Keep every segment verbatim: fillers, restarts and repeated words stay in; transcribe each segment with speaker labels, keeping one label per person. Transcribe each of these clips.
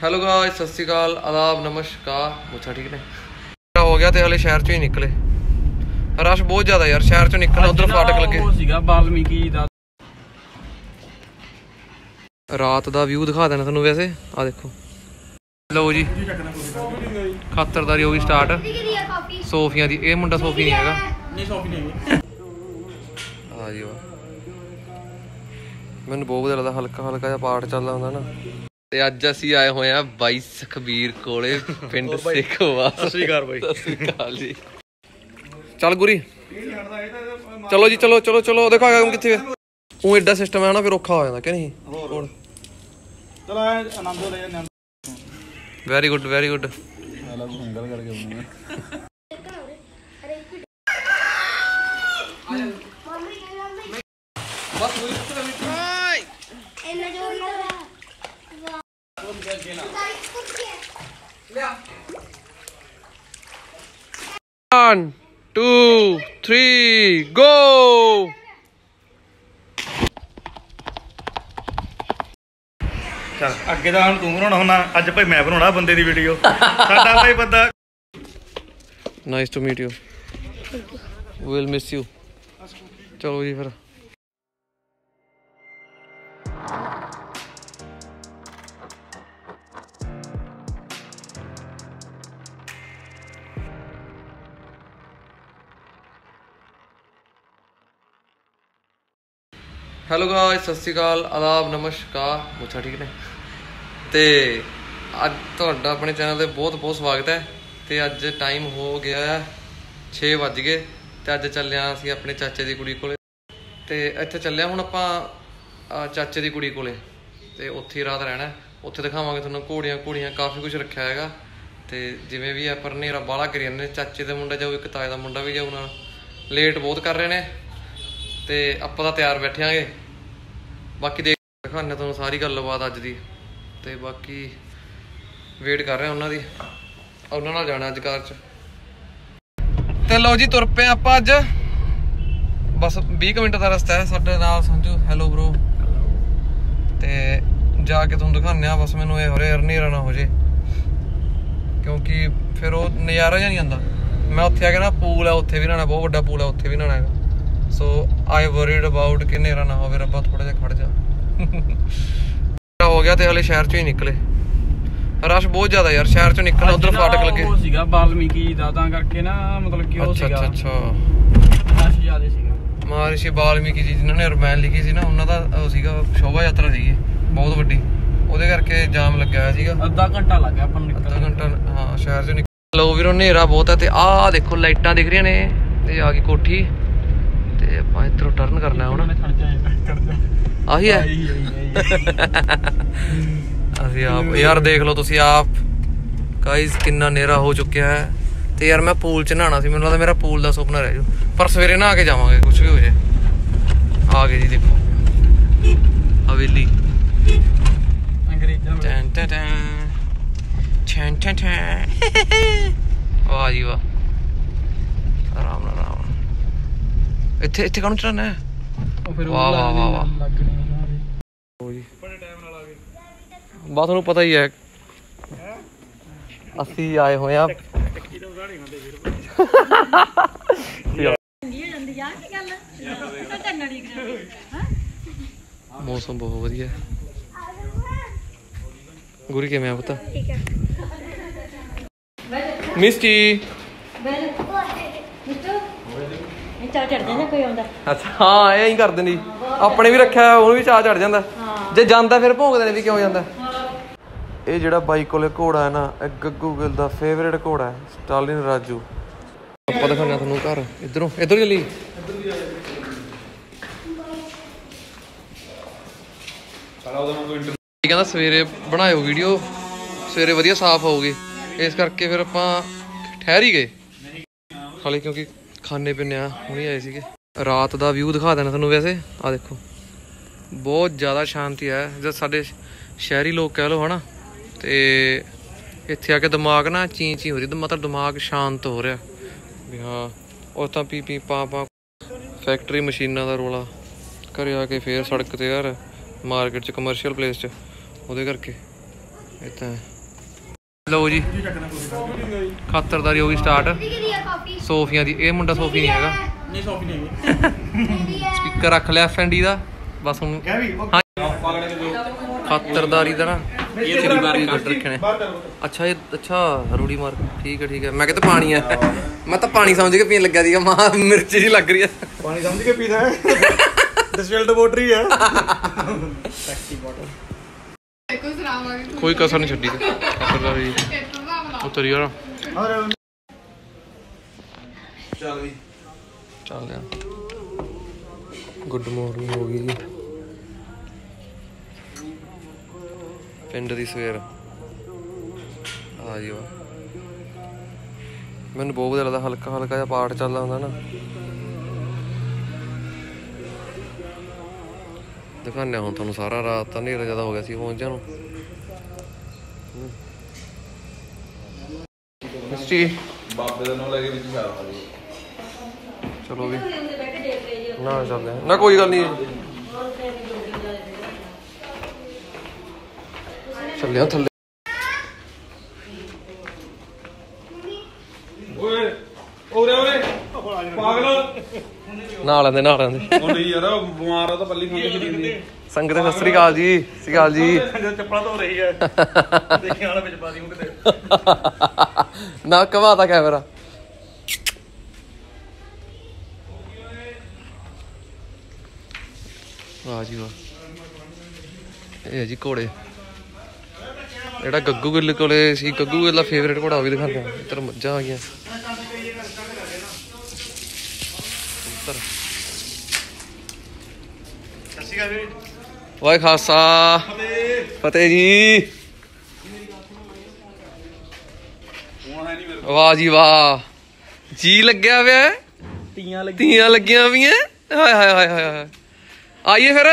Speaker 1: Hello guys, सत श्री अकाल, आदाब, नमस्कार। मुझा ठीक ने हो गया तो हले शहर चो ही निकले। रश बहुत ज्यादा यार, शहर चो निकलना उधर फाटक लगे। रात का व्यू दिखा देना थोनों। वैसे आ देखो, लो जी खातरदारी होगी स्टार्ट सोफिया दी। ये मुंडा सोफी नहीं हैगा। हाँ जी वाह, मैनू बहुत लगता हल्का हल्का जिहा पाठ चलदा हुंदा ना। ते अज असीं आए होए आ बाई सुखबीर कोले पिंड सेखोवा। सत श्री अकाल बाई। सत श्री अकाल जी। चल गुरी चलो जी, चलो चलो चलो। देखो आगे कितने वो एडा सिस्टम है ना, फिर औखा हो जाता कि नहीं। Very good very good. One, two, three, go!
Speaker 2: चल अगे तो हम तू बनाना होना, अज भाई मैं बनाना बंदे दी वीडियो। साडा भाई बंदा।
Speaker 1: Nice to meet you. We'll miss you. चलो जी फिर। हेलो गाइस, सत श्री अकाल, आदाब, नमस्कार। मुझा ठीक ने ते अज तुहाडा अपने चैनल ते बहुत बहुत स्वागत है। ते अज टाइम हो गया है छे बज गए ते अज चलिया असीं अपने चाचे दी कुड़ी कोले। ते इत्थे चलिया हुण आपां चाचे दी कुड़ी कोले ते उत्थे रात रहना। उत्थे दिखावांगे तुहानूं घोड़ियां घोड़ियां काफ़ी कुछ रखा हैगा। ते जिवें भी है पर नेरा बाहला करी जांदे। चाचे दा मुंडा जाऊ, एक ताए दा मुंडा भी जाऊ नाल। लेट बहुत कर रहे ने ते आपां तां तैयार बैठेंगे। बाकी देख दिखाने तुहानूं सारी गल्लबात अज दी। ते बाकी वेट कर रहे हैं उन्हां दी, उन्हां नाल जाना अज कार च। ते लो जी तुर पे आपां अज, बस बीस मिनट का रस्ता है साडे नाल। समझो हैलो ब्रो। ते जाके तुहानूं दिखाने बस। मैनूं ये हो रहा हनेरा ना हो जाए क्योंकि फिर वो नज़ारा जिहा नहीं आंदा। मैं उत्थे आके ना पूल है, उत्थे भी नहाना, बहुत वड्डा पूल है, उत्थे भी नहाना है। सो आई वरीड अबाउट कि नेरा ना हो। रब्बा थोड़ा जिहा खड़ जा। हो गया तो हले शहर चो ही निकले। रश बहुत ज्यादा यार, शहर चो निकलना उधर फाटक लगे।
Speaker 3: वो सीगा बाल्मीकि दा तां करके ना, मतलब कि वो
Speaker 1: अच्छा
Speaker 3: सीगा
Speaker 1: अच्छा
Speaker 3: रश ज्यादा सीगा।
Speaker 1: महर्षि वाल्मीकि जी जिन्होंने रामायण लिखी सी ना, उन्हों का वो सीगा शोभा यात्रा सीगी बहुत वड्डी। ਉਹਦੇ ਕਰਕੇ ਜਾਮ ਲੱਗਿਆ ਹੋਇਆ ਸੀਗਾ।
Speaker 3: ਅੱਧਾ ਘੰਟਾ ਲੱਗ ਗਿਆ ਆਪਾਂ ਨੂੰ ਨਿਕਲਣ।
Speaker 1: ਅੱਧਾ ਘੰਟਾ ਹਾਂ ਸ਼ਹਿਰ ਚੋਂ ਨਿਕਲ। ਲੋ ਵੀਰੋ ਹਨੇਰਾ ਬਹੁਤ ਹੈ ਤੇ ਆਹ ਦੇਖੋ ਲਾਈਟਾਂ ਦਿਖ ਰਹੀਆਂ ਨੇ। ਤੇ ਆ ਗਈ ਕੋਠੀ ਤੇ ਆਪਾਂ ਇੱਧਰੋਂ ਟਰਨ ਕਰਨਾ ਹੁਣ। ਆਹੀ ਹੈ ਅਸੀਂ ਆਪ ਯਾਰ ਦੇਖ ਲਓ ਤੁਸੀਂ ਆਪ ਗਾਇਸ ਕਿੰਨਾ ਹਨੇਰਾ ਹੋ ਚੁੱਕਿਆ ਹੈ। ਤੇ ਯਾਰ ਮੈਂ ਪੂਲ ਚ ਨਹਾਉਣਾ ਸੀ, ਮੈਨੂੰ ਲੱਗਦਾ ਮੇਰਾ ਪੂਲ ਦਾ ਸੁਪਨਾ ਰਹਿ ਜੂ। ਪਰ ਸਵੇਰੇ ਨਹਾ ਕੇ ਜਾਵਾਂਗੇ ਕੁਛ ਵੀ ਹੋ ਜਾਏ। ਆ ਗਏ ਜੀ ਦੇਖੋ ਹਵੇਲੀ। वाह जी वाह, आराम नाल आराम। इत्थे इत्थे काहनूं चढ़ाना है? वाह वाह वाह वाह। बस तुहानूं पता ही है असीं आए होए आ। मौसम बहुत वधिया। गुरी किवें आ पुत्त? मिस्टी अच्छा हाँ यही कर देंदी। अपने भी रखा है, भी चाह चढ़ जाता जे जाता फिर भोंकदे ने भी क्यों जाता। ये जिहड़ा बाई कोले घोड़ा है ना, गग्गू गिल दा फेवरेट घोड़ा है, स्टालिन राजू। आपां दिखाने तुहानूं घर इधरों इधर चली। कहना सवेरे बनाओ वीडियो, सवेरे वधिया साफ होगी, इस करके फिर आपां ठहर ही गए हाले क्योंकि खाने पीने हुणे आए सीगे। रात का व्यू दिखा देना तुहानूं। वैसे आ देखो बहुत ज़्यादा शांति है, जब साडे शहरी लोग कह लो है ना। तो इत्थे आके दिमाग ना ची ची हो रही, मतलब दिमाग शांत हो रहा भी। हाँ और तो पी पी पा पा फैक्ट्री मशीनों का रोला घर आके फिर सड़क ते यार मार्केट च कमर्शियल प्लेस च, ਉਹਦੇ ਕਰਕੇ ਇਹ ਤਾਂ ਲਓ ਜੀ ਖਾਤਰਦਾਰੀ ਹੋ ਗਈ ਸਟਾਰਟ ਸੋਫੀਆਂ ਦੀ। ਇਹ ਮੁੰਡਾ ਸੋਫੀ ਨਹੀਂ ਹੈਗਾ,
Speaker 3: ਨਹੀਂ ਸੌਫੀ ਨਹੀਂ
Speaker 1: ਸਪੀਕਰ ਰੱਖ ਲਿਆ ਐਫ ਐਨ ਡੀ ਦਾ ਬਸ ਹੁਣ। ਖਾਤਰਦਾਰੀ ਦਾ ਨਾ ਇਹ ਗੱਡ ਰੱਖੇ ਨੇ। ਅੱਛਾ ਇਹ ਅੱਛਾ ਰੂੜੀ ਮਾਰ ਠੀਕ ਹੈ ਠੀਕ ਹੈ। ਮੈਂ ਕਿਹਾ ਪਾਣੀ ਆ, ਮੈਂ ਤਾਂ ਪਾਣੀ ਸਮਝ ਕੇ ਪੀਣ ਲੱਗਿਆ ਸੀਗਾ। ਮਾਂ ਮਿਰਚ ਜੀ ਲੱਗ ਰਹੀ ਆ।
Speaker 2: ਪਾਣੀ ਸਮਝ ਕੇ ਪੀਦਾ ਹੈ ਡਿਸਟਿਲਡ ਵਾਟਰ ਹੀ ਹੈ।
Speaker 1: ਕੋਈ ਕਸਰ ਨਹੀਂ ਛੱਡੀ ਤੇ ਖਾਤਰਦਾਰੀ ਉਤਰੀ ਯਾਰ।
Speaker 2: ਚੱਲ ਵੀ
Speaker 1: ਚੱਲਦੇ ਆ। ਗੁੱਡ ਮਾਰਨਿੰਗ ਹੋ ਗਈ ਜੀ। ਪਿੰਡ ਦੀ ਸਵੇਰ ਆ ਜੀ ਵਾ। ਮੈਨੂੰ ਬਹੁਤ ਵਧੀਆ ਲੱਗਦਾ, ਹਲਕਾ ਹਲਕਾ ਜਿਹਾ ਪਾਠ ਚੱਲਦਾ ਹੁੰਦਾ ਨਾ। ਦਿਖਾਉਂਦੇ ਹੁਣ ਤੁਹਾਨੂੰ ਸਾਰਾ। ਰਾਤ ਤਾਂ ਹਨੇਰਾ ਜ਼ਿਆਦਾ ਹੋ ਗਿਆ ਸੀ ਪਹੁੰਚਿਆ ਨੂੰ।
Speaker 4: ਬਾਬੇ ਦਾ ਨਾਮ ਲੈ ਕੇ ਵਿੱਚ ਛਾਲ ਮਾਰੀ।
Speaker 1: ਚਲੋ ਵੀ ਨਾ ਚੱਲਦੇ ਆ ਨਾ, ਕੋਈ ਗੱਲ ਨਹੀਂ ਚੱਲਿਆ ਥੱਲੇ।
Speaker 4: ਓਏ ਓਰੇ ਓਰੇ ਪਾਗਲ
Speaker 1: ਨਹਾ ਲੈਂਦੇ ਨਹਾ ਲੈਂਦੇ।
Speaker 4: ਉਹ ਨਹੀਂ ਯਾਰ ਬਿਮਾਰ ਆ ਤਾਂ ਪੱਲੀ ਖੁੰਝ ਫਿਰੀ ਹੁੰਦੀ।
Speaker 1: ਸੰਗਤ ਸਤਿ ਸ੍ਰੀ ਅਕਾਲ ਜੀ। ਸਤਿ ਸ੍ਰੀ ਅਕਾਲ ਜੀ।
Speaker 2: ਚੱਪਲਾਂ ਧੋ ਰਹੀ ਹੈ ਦੇਖਿਆ ਵਾਲਾ ਵਿੱਚ ਪਾ ਦੀ ਕਿਤੇ
Speaker 1: ਨਾ ਘਵਾਤਾ ਕੈਮਰਾ। ਵਾਹ ਜੀ ਵਾਹ। ਇਹ ਹੈ ਜੀ ਘੋੜੇ। ਜਿਹੜਾ ਗੱਗੂ ਗਿੱਲ ਕੋਲੇ ਸੀ, ਗੱਗੂ ਗਿੱਲ ਦਾ ਫੇਵਰੇਟ ਘੋੜਾ ਉਹ ਵੀ ਦਿਖਾਉਂਦੇ ਆ। ਇੱਧਰ ਮੱਝਾਂ ਆ ਗਈਆਂ। ਵਾਹਿ ਖਾਲਸਾ ਫਤਿਹ ਜੀ। ਵਾਹ ਜੀ ਵਾਹ। ਜੀ ਲੱਗਿਆ ਪਿਆ,
Speaker 3: ਤੀਆਂ ਲੱਗੀ
Speaker 1: ਤੀਆਂ ਲੱਗੀਆਂ ਪਈਆਂ। ਹਾਏ ਹਾਏ ਹਾਏ ਹਾਏ। ਆਈਏ ਫਿਰ।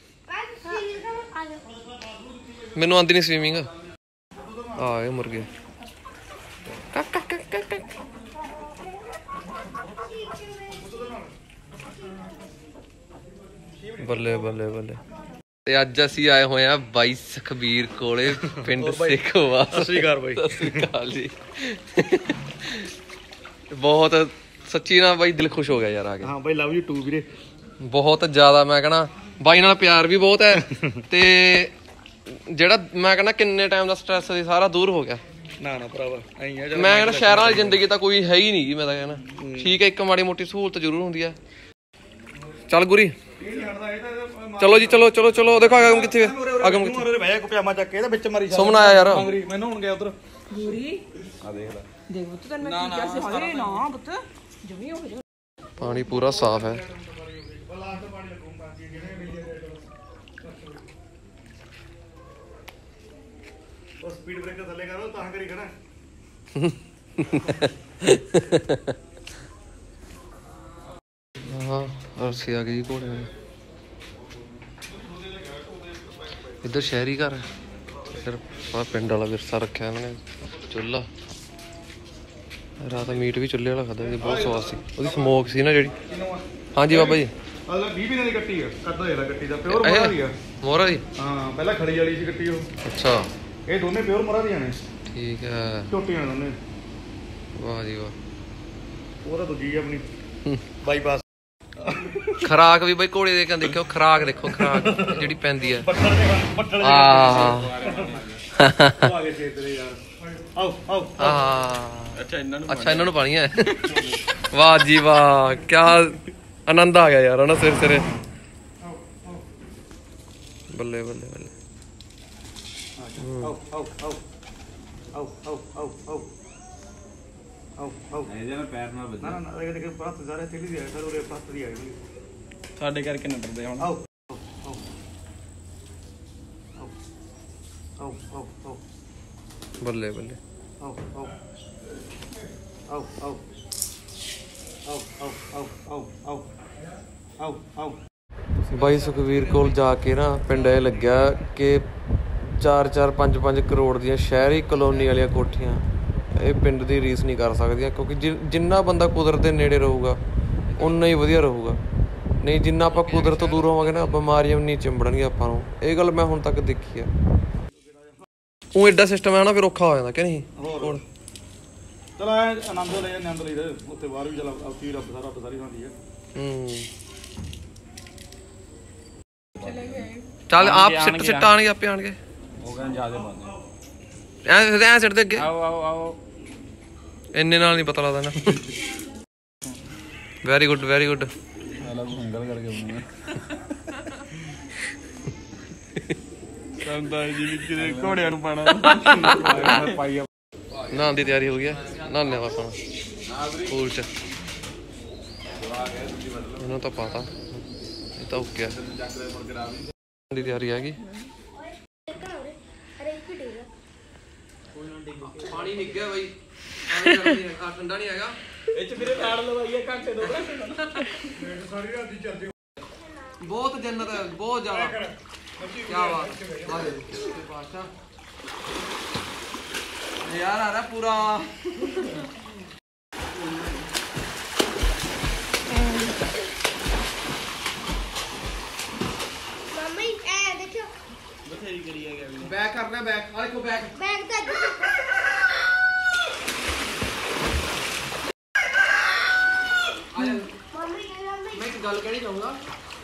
Speaker 1: ਮੈਨੂੰ ਆਉਂਦੀ ਨਹੀਂ ਸਵੀਮਿੰਗ। ਆਏ ਮੁਰਗੇ। ਬੱਲੇ ਬੱਲੇ ਬੱਲੇ। ਤੇ ਅੱਜ ਅਸੀਂ ਆਏ ਹੋਏ ਆ ਬਾਈ ਸੁਖਬੀਰ ਕੋਲੇ, ਪਿੰਡ ਸੇਖੋਵਾ।
Speaker 2: ਸਤਿ ਸ੍ਰੀ ਅਕਾਲ ਬਾਈ।
Speaker 1: ਸਤਿ ਸ੍ਰੀ ਅਕਾਲ ਜੀ। ਬਹੁਤ ਸੱਚੀ ਨਾ ਬਾਈ ਦਿਲ ਖੁਸ਼ ਹੋ ਗਿਆ ਯਾਰ ਆ ਕੇ।
Speaker 2: ਹਾਂ ਬਾਈ ਲਵ ਯੂ ਟੂ ਵੀਰੇ।
Speaker 1: ਬਹੁਤ ਜ਼ਿਆਦਾ ਮੈਂ ਕਹਣਾ ਬਾਈ ਨਾਲ ਪਿਆਰ ਵੀ ਬਹੁਤ ਹੈ। ਤੇ ਜਿਹੜਾ ਮੈਂ ਕਹਿੰਦਾ ਕਿੰਨੇ ਟਾਈਮ ਦਾ ਸਟ੍ਰੈਸ ਸੀ ਸਾਰਾ ਦੂਰ ਹੋ ਗਿਆ।
Speaker 2: ਨਾ ਨਾ ਭਰਾਵਾ ਐਂ ਆ।
Speaker 1: ਮੈਂ ਕਹਿੰਦਾ ਸ਼ਹਿਰਾਂ ਵਾਲੀ ਜ਼ਿੰਦਗੀ ਤਾਂ ਕੋਈ ਹੈ ਹੀ ਨਹੀਂ ਗੀ। ਮੈਂ ਤਾਂ ਕਹਿੰਦਾ ਠੀਕ ਹੈ ਇੱਕ ਮਾੜੀ ਮੋਟੀ ਸਹੂਲਤ ਜ਼ਰੂਰ ਹੁੰਦੀ ਹੈ। ਚੱਲ ਗੁਰੀ ਚਲੋ ਜੀ ਚਲੋ ਚਲੋ ਚਲੋ। ਦੇਖੋ ਅਗਮ ਕਿੱਥੇ ਅਗਮ ਕਿੱਥੇ
Speaker 2: ਬਹਿ ਕੋ ਪਜਾਮਾ ਚੱਕ ਕੇ ਇਹਦੇ ਵਿੱਚ ਮਾਰੀ
Speaker 1: ਸੁਮਨ ਆਇਆ ਯਾਰ।
Speaker 2: ਮੈਨੂੰ ਹੁਣ ਗਿਆ ਉਧਰ
Speaker 5: ਗੂਰੀ
Speaker 2: ਆ ਦੇਖ ਲੈ।
Speaker 5: ਦੇਖ ਪੁੱਤ ਤੈਨੂੰ ਮੈਂ ਕੀ ਕਿਹਾ ਸੀ। ਹਾਏ ਨਾ ਪੁੱਤ ਜਮੀ ਹੋ ਜਾ।
Speaker 1: ਪਾਣੀ ਪੂਰਾ ਸਾਫ਼ ਹੈ।
Speaker 2: ਉਹ ਸਪੀਡ ਬ੍ਰੇਕਰ ਥੱਲੇ ਕਰੋ ਤਾਂ ਕਰੀ ਖੜਾ।
Speaker 1: ਹਾਂ ਅਰਸੀ ਆ ਗਈ ਘੋੜੇ। ਇੱਧਰ ਸ਼ਹਿਰੀ ਘਰ ਹੈ, ਇੱਧਰ ਆ ਪਿੰਡ ਵਾਲਾ ਵਿਰਸਾ ਰੱਖਿਆ ਇਹਨਾਂ ਨੇ। ਚੁੱਲ੍ਹਾ ਰਾਤ ਮੀਟ ਵੀ ਚੁੱਲ੍ਹੇ ਵਾਲਾ ਖਾਧਾ ਸੀ, ਬਹੁਤ ਸਵਾਦ ਸੀ। ਉਹਦੀ ਸਮੋਕ ਸੀ ਨਾ ਜਿਹੜੀ। ਹਾਂਜੀ ਬਾਬਾ ਜੀ।
Speaker 2: ਮਤਲਬ ਵੀਹ ਦਿਨਾਂ ਦੀ ਕੱਟੀ ਆ। ਕੱਦਾ ਜਿਹੜਾ ਕੱਟੀ ਦਾ ਪਿਓਰ ਮੋਰਾ ਦੀ ਆ।
Speaker 1: ਮੋਹਰਾ ਦੀ
Speaker 2: ਹਾਂ ਪਹਿਲਾਂ ਖੜੀ ਵਾਲੀ ਸੀ ਕੱਟੀ ਉਹ।
Speaker 1: ਅੱਛਾ
Speaker 2: ਇਹ ਦੋਨੇ ਪਿਓਰ ਮੋਰਾ ਦੀਆਂ ਨੇ।
Speaker 1: ਠੀਕ ਹੈ।
Speaker 2: ਝੋਟੀਆਂ ਦੋਨੇ।
Speaker 1: ਵਾਹ ਜੀ ਵਾਹ।
Speaker 2: ਉਹ ਤਾਂ ਦੂਜੀ ਆਪਣੀ ਬਾਈਪਾਸ।
Speaker 1: ਖਰਾਕ ਵੀ ਬਈ ਘੋੜੇ ਦੇ ਦੇਖਿਓ। ਖਰਾਕ ਦੇਖੋ ਖਰਾਕ ਜਿਹੜੀ ਪੈਂਦੀ ਹੈ।
Speaker 2: ਬੱਟਲ ਦੇ ਬੱਟਲ ਦੇ
Speaker 1: ਆਹ
Speaker 2: ਆ ਗਏ ਛੇ ਤੇਰੇ ਯਾਰ। ਆਓ ਆਓ
Speaker 1: ਆਹ
Speaker 3: ਅੱਛਾ ਇਹਨਾਂ ਨੂੰ
Speaker 1: ਅੱਛਾ ਇਹਨਾਂ ਨੂੰ ਪਾਣੀ ਹੈ। ਵਾਹ ਜੀ ਵਾਹ ਕਿਆ ਆਨੰਦ ਆ ਗਿਆ ਯਾਰ ਉਹਨਾਂ ਸਿਰ ਸਿਰੇ। ਬੱਲੇ ਬੱਲੇ ਬੱਲੇ।
Speaker 2: ਆਓ ਆਓ ਆਓ ਆਓ ਆਓ ਆਓ ਆਓ ਆਓ ਆਓ।
Speaker 4: ਇਹਦੇ ਨਾਲ ਪੈਰ ਨਾਲ ਵੱਜਣਾ।
Speaker 2: ਨਾ ਨਾ ਇਹ ਦੇਖ ਪਰਤ ਸਾਰੇ ਥੇਲੀ ਦੀ ਆ ਸਰ। ਉਹਦੇ ਪਰਤ ਦੀ ਆ ਗਈ।
Speaker 3: ਸਾਡੇ ਕਰਕੇ ਨਾ ਡਰਦੇ ਹੁਣ।
Speaker 2: ਆਓ ਆਓ ਆਓ ਆਓ ਆਓ
Speaker 1: ਬੱਲੇ ਬੱਲੇ।
Speaker 2: ਆਓ ਆਓ ਆਓ ਆਓ ਆਓ ਆਓ ਆਓ ਆਓ ਆਓ ਆਓ ਆਓ।
Speaker 1: ਬਾਈ ਸੁਖਵੀਰ ਕੋਲ ਜਾ ਕੇ ਨਾ ਪਿੰਡ ਇਹ ਲੱਗਿਆ ਕਿ ਚਾਰ ਚਾਰ ਪੰਜ ਪੰਜ ਕਰੋੜ ਦੀਆਂ ਸ਼ਹਿਰੀ ਕਲੋਨੀ ਵਾਲੀਆਂ ਕੋਠੀਆਂ ਇਹ ਪਿੰਡ ਦੀ ਰੀਸ ਨਹੀਂ ਕਰ ਸਕਦੀਆਂ। ਕਿਉਂਕਿ ਜਿ ਜਿੰਨਾ ਬੰਦਾ ਕੁਦਰਤ ਦੇ ਨੇੜੇ ਰਹੂਗਾ ਉਨਾ ਹੀ ਵਧੀਆ ਰਹੂਗਾ। ਨਹੀਂ ਜਿੰਨਾ ਆਪਾਂ ਕੁਦਰਤ ਤੋਂ ਦੂਰ ਹੋਵਾਂਗੇ ਨਾ ਬਿਮਾਰੀਆਂ ਨਹੀਂ ਚਿੰਬੜਨਗੀਆਂ ਆਪਾਂ ਨੂੰ। ਇਹ ਗੱਲ ਮੈਂ ਹੁਣ ਤੱਕ ਦੇਖੀ ਆ। ਉਹ ਐਡਾ ਸਿਸਟਮ ਹੈ ਨਾ ਫਿਰ ਔਖਾ ਹੋ ਜਾਂਦਾ ਕਿ ਨਹੀਂ
Speaker 2: ਹੋਰ ਚਲ ਐ ਆਨੰਦ ਲੈ ਆਨੰਦ ਲਈ ਉੱਤੇ ਬਾਹਰ ਵੀ ਚਲ ਆਪੀ ਰੱਬ ਸਾਰਾ ਰੱਬ ਸਾਰੀ ਹੁੰਦੀ ਹੈ
Speaker 1: ਹੂੰ ਚੱਲ ਆਪ ਸਿੱਟ ਸਿੱਟ ਆਣਗੇ ਆਪੇ ਆਣਗੇ
Speaker 3: ਉਹ ਕਹਿੰਦੇ ਜਿਆਦੇ ਬੰਦੇ
Speaker 1: ਐ ਐ ਸਿੱਟ ਦੇ ਅੱਗੇ
Speaker 3: ਆਓ ਆਓ ਆਓ
Speaker 1: ਇੰਨੇ ਨਾਲ ਨਹੀਂ ਪਤਾ ਲੱਗਦਾ ਨਾ ਵੈਰੀ ਗੁੱਡ ਵੈਰੀ ਗੁੱਡ
Speaker 3: ਅਲੱਗ ਹੰਗਲ ਕਰਕੇ ਬਣਾਉਣਾ ਕੰਦਾ ਜੀ ਵਿੱਚ ਦੇ ਘੋੜਿਆਂ ਨੂੰ ਪਾਣਾ ਪਾਈ
Speaker 1: ਨਹਾਉਣ ਦੀ ਤਿਆਰੀ ਹੋ ਗਈ ਹੈ ਨਹਾਉਂਦੇ ਆਪਾਂ ਪੂਲ ਚ ਇਹਨਾਂ ਤਾਂ ਪਤਾ ਇਹ ਤਾਂ ਓਕੇ ਦੀ ਤਿਆਰੀ ਹੈਗੀ ਪਾਣੀ ਨਿੱਗ ਗਿਆ ਬਾਈ ਠੰਡਾ ਨਹੀਂ ਹੈਗਾ
Speaker 3: ਇਹ ਚ ਵੀਰੇ ਲਾੜ ਲਵਾਈਏ ਘੰਟੇ ਦੋ
Speaker 2: ਸਾਰੀ ਰਾਤ ਦੀ ਚੱਲਦੀ
Speaker 1: ਬਹੁਤ ਜੰਨਤ ਹੈ ਬਹੁਤ ਜ਼ਿਆਦਾ ਕੀ ਬਾਤ ਆਲੇ ਪਾਸ਼ਾ ਯਾਰ ਆ ਰਿਹਾ ਪੂਰਾ
Speaker 6: ਮੰਮੀ ਐ ਦੇਖੋ
Speaker 3: ਬਥੇਰੀ ਕਰੀ ਆ ਗਿਆ
Speaker 1: ਬੈਕ ਕਰਨਾ ਬੈਕ ਆ ਦੇਖੋ ਬੈਕ
Speaker 6: ਬੈਗ ਤਾਂ
Speaker 1: ਆ ਜਾ
Speaker 6: ਮੰਮੀ ਮੰਮੀ
Speaker 1: ਮੈਂ ਇੱਕ ਗੱਲ ਕਹਿਣੀ ਚਾਹੂੰਗਾ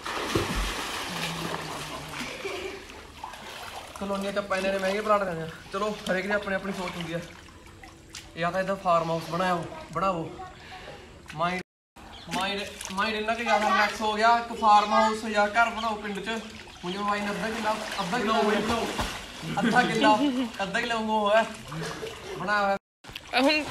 Speaker 1: ਕਲੋਨੀਆਂ ਚ ਆਪਾਂ ਇਹਨਾਂ ਨੇ ਮਹਿੰਗੇ ਪਲਾਟ ਲੈਣੇ ਆ ਚਲੋ ਹਰੇਕ ਦੀ ਆਪਣੀ ਆਪਣੀ ਸੋਚ ਹੁੰਦੀ ਆ ਜਾਂ ਤਾਂ ਇਦਾਂ ਫਾਰਮ ਹਾਊਸ ਬਣਾਓ ਬਣਾਵੋ ਮਾਈਂਡ ਮਾਈਂਡ ਮਾਈਂਡ ਇੰਨਾ ਕਿ ਜ਼ਿਆਦਾ ਰਿਲੈਕਸ ਹੋ ਗਿਆ ਇੱਕ ਫਾਰਮ ਹਾਊਸ ਜਾਂ ਘਰ ਬਣਾਓ ਪਿੰਡ ਚ ਹੁਣ ਜਿਵੇਂ ਮਾਈਂਡ ਅੱਧਾ ਕਿੱਲਾ ਅੱਧਾ ਕਿੱਲਾ ਬਣਾਓ ਅੱਧਾ ਕਿੱਲਾ ਅੱਧਾ ਕਿੱਲਾ ਵਾਂਗੂ ਹੋਇਆ ਬਣਾਇਆ ਹੋਇਆ ਹੁਣ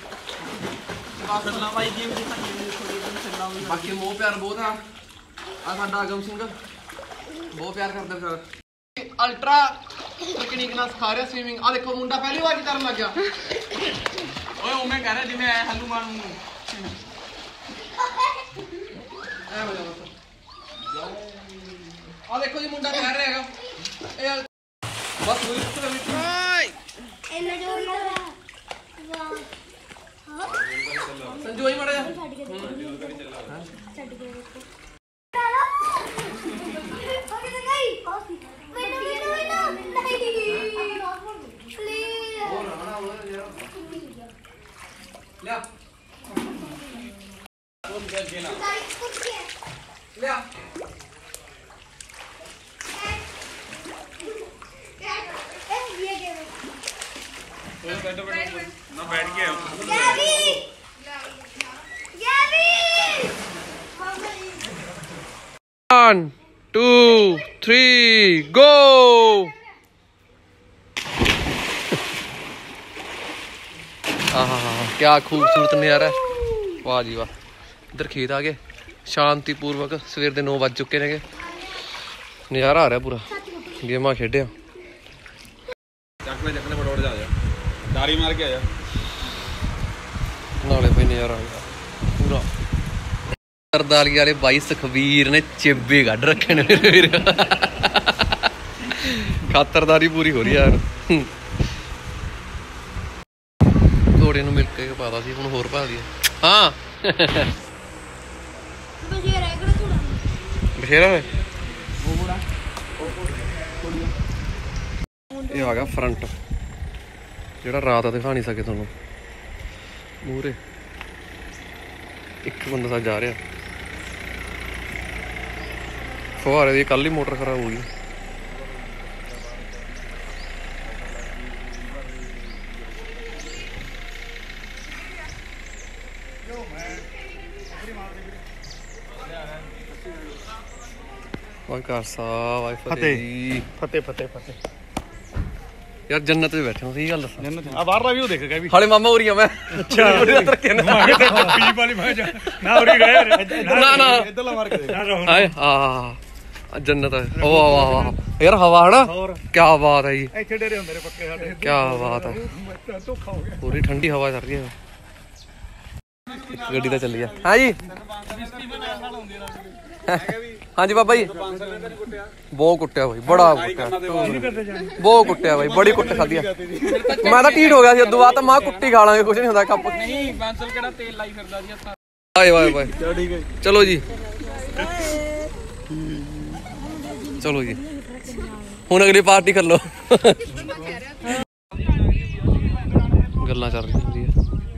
Speaker 3: ਸੱਲਾ ਬਾਈ ਗੇਮ ਦੀ ਥੋੜੀ ਸੱਲਾ ਵੀ
Speaker 1: ਬਾਕੀ ਮੋਹ ਪਿਆਰ ਬਹੁਤ ਆ ਆ ਸਾਡਾ ਅਗਮ ਸਿੰਘ ਬਹੁਤ ਪਿਆਰ ਕਰਦਾ ਫਿਰ ਅਲਟਰਾ ਟੈਕਨੀਕ ਨਾਲ ਸਿਖਾ ਰਿਹਾ ਸਵੀਮਿੰਗ ਆ ਦੇਖੋ ਮੁੰਡਾ ਪਹਿਲੀ ਵਾਰ ਕਰਨ ਲੱਗ ਗਿਆ
Speaker 3: ਓਏ ਉਵੇਂ ਕਹਿ ਰਿਹਾ ਜਿਵੇਂ ਐ ਹਨੂਮਾਨ ਨੂੰ
Speaker 1: ਐ ਹੋ ਜਾ ਆ ਦੇਖੋ ਜੀ ਮੁੰਡਾ ਕਰ ਰਿਹਾ ਹੈਗਾ ਇਹ ਬਸ ਹੋਈ ਉੱਤੇ ਵਿੱਚ
Speaker 6: ਇੰਨਾ ਜੋਰ ਨਾਲ ਵਾਹ
Speaker 1: ਸੰਜੋਈ ਮੜਾ ਜਾ
Speaker 6: ਛੱਡ ਕੇ ਦੇਖੋ ਛੱਡ ਕੇ ਦੇਖੋ ਓਕੇ ਤੇ ਗਈ ਮੈਨੂੰ ਮੈਨੂੰ ਨਹੀਂ ਪਲੀਜ਼
Speaker 1: ਲਿਆ
Speaker 6: ਗਾਈਸ ਕੁਝ
Speaker 1: ਲਿਆ
Speaker 6: ਇਹ ਇਹ ਗੇਮ
Speaker 2: ਬੈਠੋ ਬੈਠੋ ਨਾ ਬੈਠ ਕੇ
Speaker 6: Garry Garry
Speaker 1: One, two, three, go! ਆਹਾ ਕੀ ਖੂਬਸੂਰਤ ਨਜ਼ਾਰਾ ਵਾਹ ਜੀ ਵਾਹ ਇੱਧਰ ਖੇਤ ਆ ਗਏ ਸ਼ਾਂਤੀਪੂਰਵਕ ਸਵੇਰ ਦੇ ਨੌ ਵੱਜ ਚੁੱਕੇ ਨੇਗੇ ਨਜ਼ਾਰਾ ਆ ਰਿਹਾ ਪੂਰਾ ਗੇਮਾਂ ਖੇਡਿਆ
Speaker 4: ਚੱਕ ਲੈ ਚੱਕ ਲੈ ਫਟਾਫਟ ਜਾ ਜਾ ਡਾਰੀ ਮਾਰ ਕੇ ਆ ਜਾ
Speaker 1: ਨਾਲੇ ਭਾਈ ਨਜ਼ਾਰਾ ਆ ਗਿਆ ਪੂਰਾ ਸਰਦਾਰੀ ਵਾਲੇ ਬਾਈ ਸੁਖਵੀਰ ਨੇ ਚੇਬੇ ਕੱਢ ਰੱਖੇ ਨੇ ਮੇਰੇ ਵੀਰ ਖਾਤਰਦਾਰੀ ਪੂਰੀ ਹੋ ਰਹੀ ਯਾਰ ਘੋੜੇ ਨੂੰ ਮਿਲ ਕੇ ਪਾਦਾ ਸੀ ਹੁਣ ਹੋਰ ਪਾ ਦਈਏ ਹਾਂ
Speaker 6: ਬਜੇ ਰਹਿ ਗਿਆ ਥੋੜਾ
Speaker 1: ਬਥੇਰਾ ਵੇ ਇਹ ਆ ਗਿਆ ਫਰੰਟ ਜਿਹੜਾ ਰਾਤ ਆ ਦਿਖਾ ਨਹੀਂ ਸਕੇ ਤੁਹਾਨੂੰ ਮੂਹਰੇ ਇੱਕ ਬੰਦਾ ਸਾ ਜਾ ਰਿਹਾ ਫੁਹਾਰੇ ਦੀ ਕੱਲ ਹੀ ਮੋਟਰ ਖਰਾਬ ਹੋ ਗਈ ਵਾਹਿਗੁਰੂ ਸਾਹਿਬ ਵਾਹਿਗੁਰੂ ਜੀ
Speaker 2: ਫਤਿਹ ਫਤਿਹ ਫਤਿਹ
Speaker 1: ਯਾਰ ਜੰਨਤ 'ਚ ਬੈਠੇ ਹਾਂ ਸਹੀ ਗੱਲ ਦੱਸਾਂ
Speaker 2: ਜੰਨਤ ਆ ਬਾਹਰਲਾ ਵੀ ਉਹ ਦੇਖ ਗਿਆ ਵੀ
Speaker 1: ਹਾਲੇ ਮਾਮਾ ਉਰੀ ਆ ਮੈਂ
Speaker 2: ਅੱਛਾ ਮਾਰ ਕੇ ਪੀ ਵਾਲੀ ਮਾਰ ਜਾ ਨਾ ਉਰੀ ਗਏ
Speaker 1: ਨਾ ਨਾ
Speaker 2: ਇੱਧਰਲਾ ਮਾਰ ਕੇ
Speaker 1: ਹਾਏ ਆ ਜੰਨਤ ਹੈ ਓ ਵਾਹ ਵਾਹ ਵਾਹ ਯਾਰ ਹਵਾ ਹਨਾ
Speaker 2: ਹੋਰ
Speaker 1: ਕੀ ਬਾਤ ਹੈ ਜੀ
Speaker 2: ਇੱਥੇ ਡੇਰੇ ਹੁੰਦੇ ਨੇ ਪੱਕੇ ਸਾਡੇ
Speaker 1: ਕੀ ਬਾਤ ਹੈ
Speaker 2: ਧੋਖਾ ਹੋ ਗਿਆ
Speaker 1: ਪੂਰੀ ਠੰਡੀ ਹਵਾ ਚੱਲ ਰਹੀ ਹੈ ਗੱਡੀ ਤਾਂ ਚੱਲੀ ਆ ਹਾਂ ਜੀ ਹਾਂਜੀ ਬਾਬਾ ਜੀ ਬਹੁਤ ਕੁੱਟਿਆ ਬਾਈ ਬੜਾ ਕੁੱਟਿਆ ਬਹੁਤ ਕੁੱਟਿਆ ਬਾਈ ਬੜੀ ਕੁੱਟ ਖਾਧੀ ਆ ਮੈਂ ਤਾਂ ਢੀਠ ਹੋ ਗਿਆ ਸੀ ਉਦੋਂ ਬਾਅਦ ਤਾਂ ਮਾਂ ਕੁੱਟੀ ਖਾ ਲਾਂਗੇ ਕੁਝ ਨਹੀਂ ਹੁੰਦਾ ਕੱਪ
Speaker 3: ਨਹੀਂ ਬਾਂਸਲ ਕਿਹੜਾ ਤੇਲ ਲਾਈ ਫਿਰਦਾ ਸੀ ਹੱਥਾਂ
Speaker 1: ਬਾਏ ਬਾਏ ਬਾਏ
Speaker 2: ਚਲੋ ਠੀਕ ਹੈ
Speaker 1: ਚਲੋ ਜੀ ਚਲੋ ਜੀ ਹੁਣ ਅਗਲੀ ਪਾਰਟੀ ਕਰ ਲਓ ਗੱਲਾਂ ਚੱਲ ਰਹੀਆਂ ਹੁੰਦੀਆਂ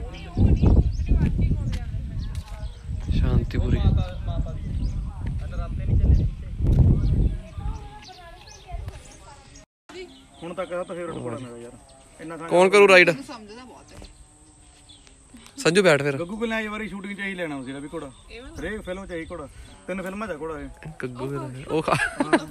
Speaker 1: ਸ਼ਾਂਤੀਪੁਰੀ।
Speaker 2: ਹੁਣ ਤੱਕ ਦਾ ਤਾਂ ਫੇਵਰਟ ਘੋੜਾ ਮੇਰਾ ਯਾਰ। ਇੰਨਾ ਥਾਂ
Speaker 1: ਕੌਣ ਕਰੂ ਰਾਈਡ?
Speaker 5: ਸਮਝਦਾ ਬਹੁਤ ਹੈ।
Speaker 1: ਸੰਜੂ ਬੈਠ ਫਿਰ।
Speaker 2: ਗੱਗੂ ਕੋਲ ਆਈ ਵਾਰੀ ਸ਼ੂਟਿੰਗ ਚ ਹੀ ਲੈਣਾ ਸੀ ਵੀ ਘੋੜਾ। ਹਰੇਕ ਫਿਲਮ ਚ ਹੀ ਘੋੜਾ। ਤਿੰਨ ਫਿਲਮਾਂ ਚ ਘੋੜਾ ਇਹ।
Speaker 1: ਗੱਗੂ ਉਹ ਖਾ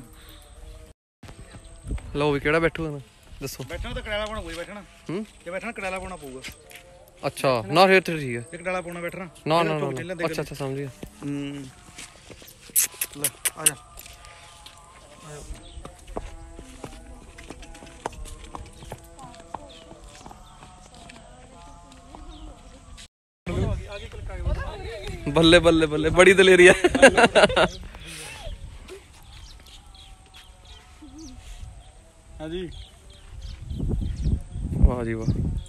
Speaker 1: ਲਓ ਵੀ ਕਿਹੜਾ ਬੈਠੂਗਾ ਨਾ ਦੱਸੋ।
Speaker 2: ਬੈਠਣਾ ਤਾਂ ਕੜਾਲਾ ਪਾਉਣਾ ਕੋਈ ਬੈਠਣਾ।
Speaker 1: ਹੂੰ
Speaker 2: ਜੇ ਬੈਠਣਾ ਕੜਾਲਾ ਪਾਉਣਾ ਪਊਗਾ।
Speaker 1: ਅੱਛਾ ਨਾ ਫਿਰ ਤੇ ਠੀਕ ਹੈ।
Speaker 2: ਇੱਕ ਕੜਾਲਾ ਪਾਉਣਾ ਬੈਠਣਾ।
Speaker 1: ਨਾ ਨਾ ਨਾ ਅੱਛਾ ਅੱਛਾ ਸਮਝ ਗਿਆ।
Speaker 2: ਹੂੰ ਲੈ ਆ ਜਾ।
Speaker 1: ਬੱਲੇ ਬੱਲੇ ਬੱਲੇ ਬੜੀ ਦਲੇਰੀ ਆ।
Speaker 2: ਹਾਂਜੀ
Speaker 1: ਵਾਹ ਜੀ ਵਾਹ।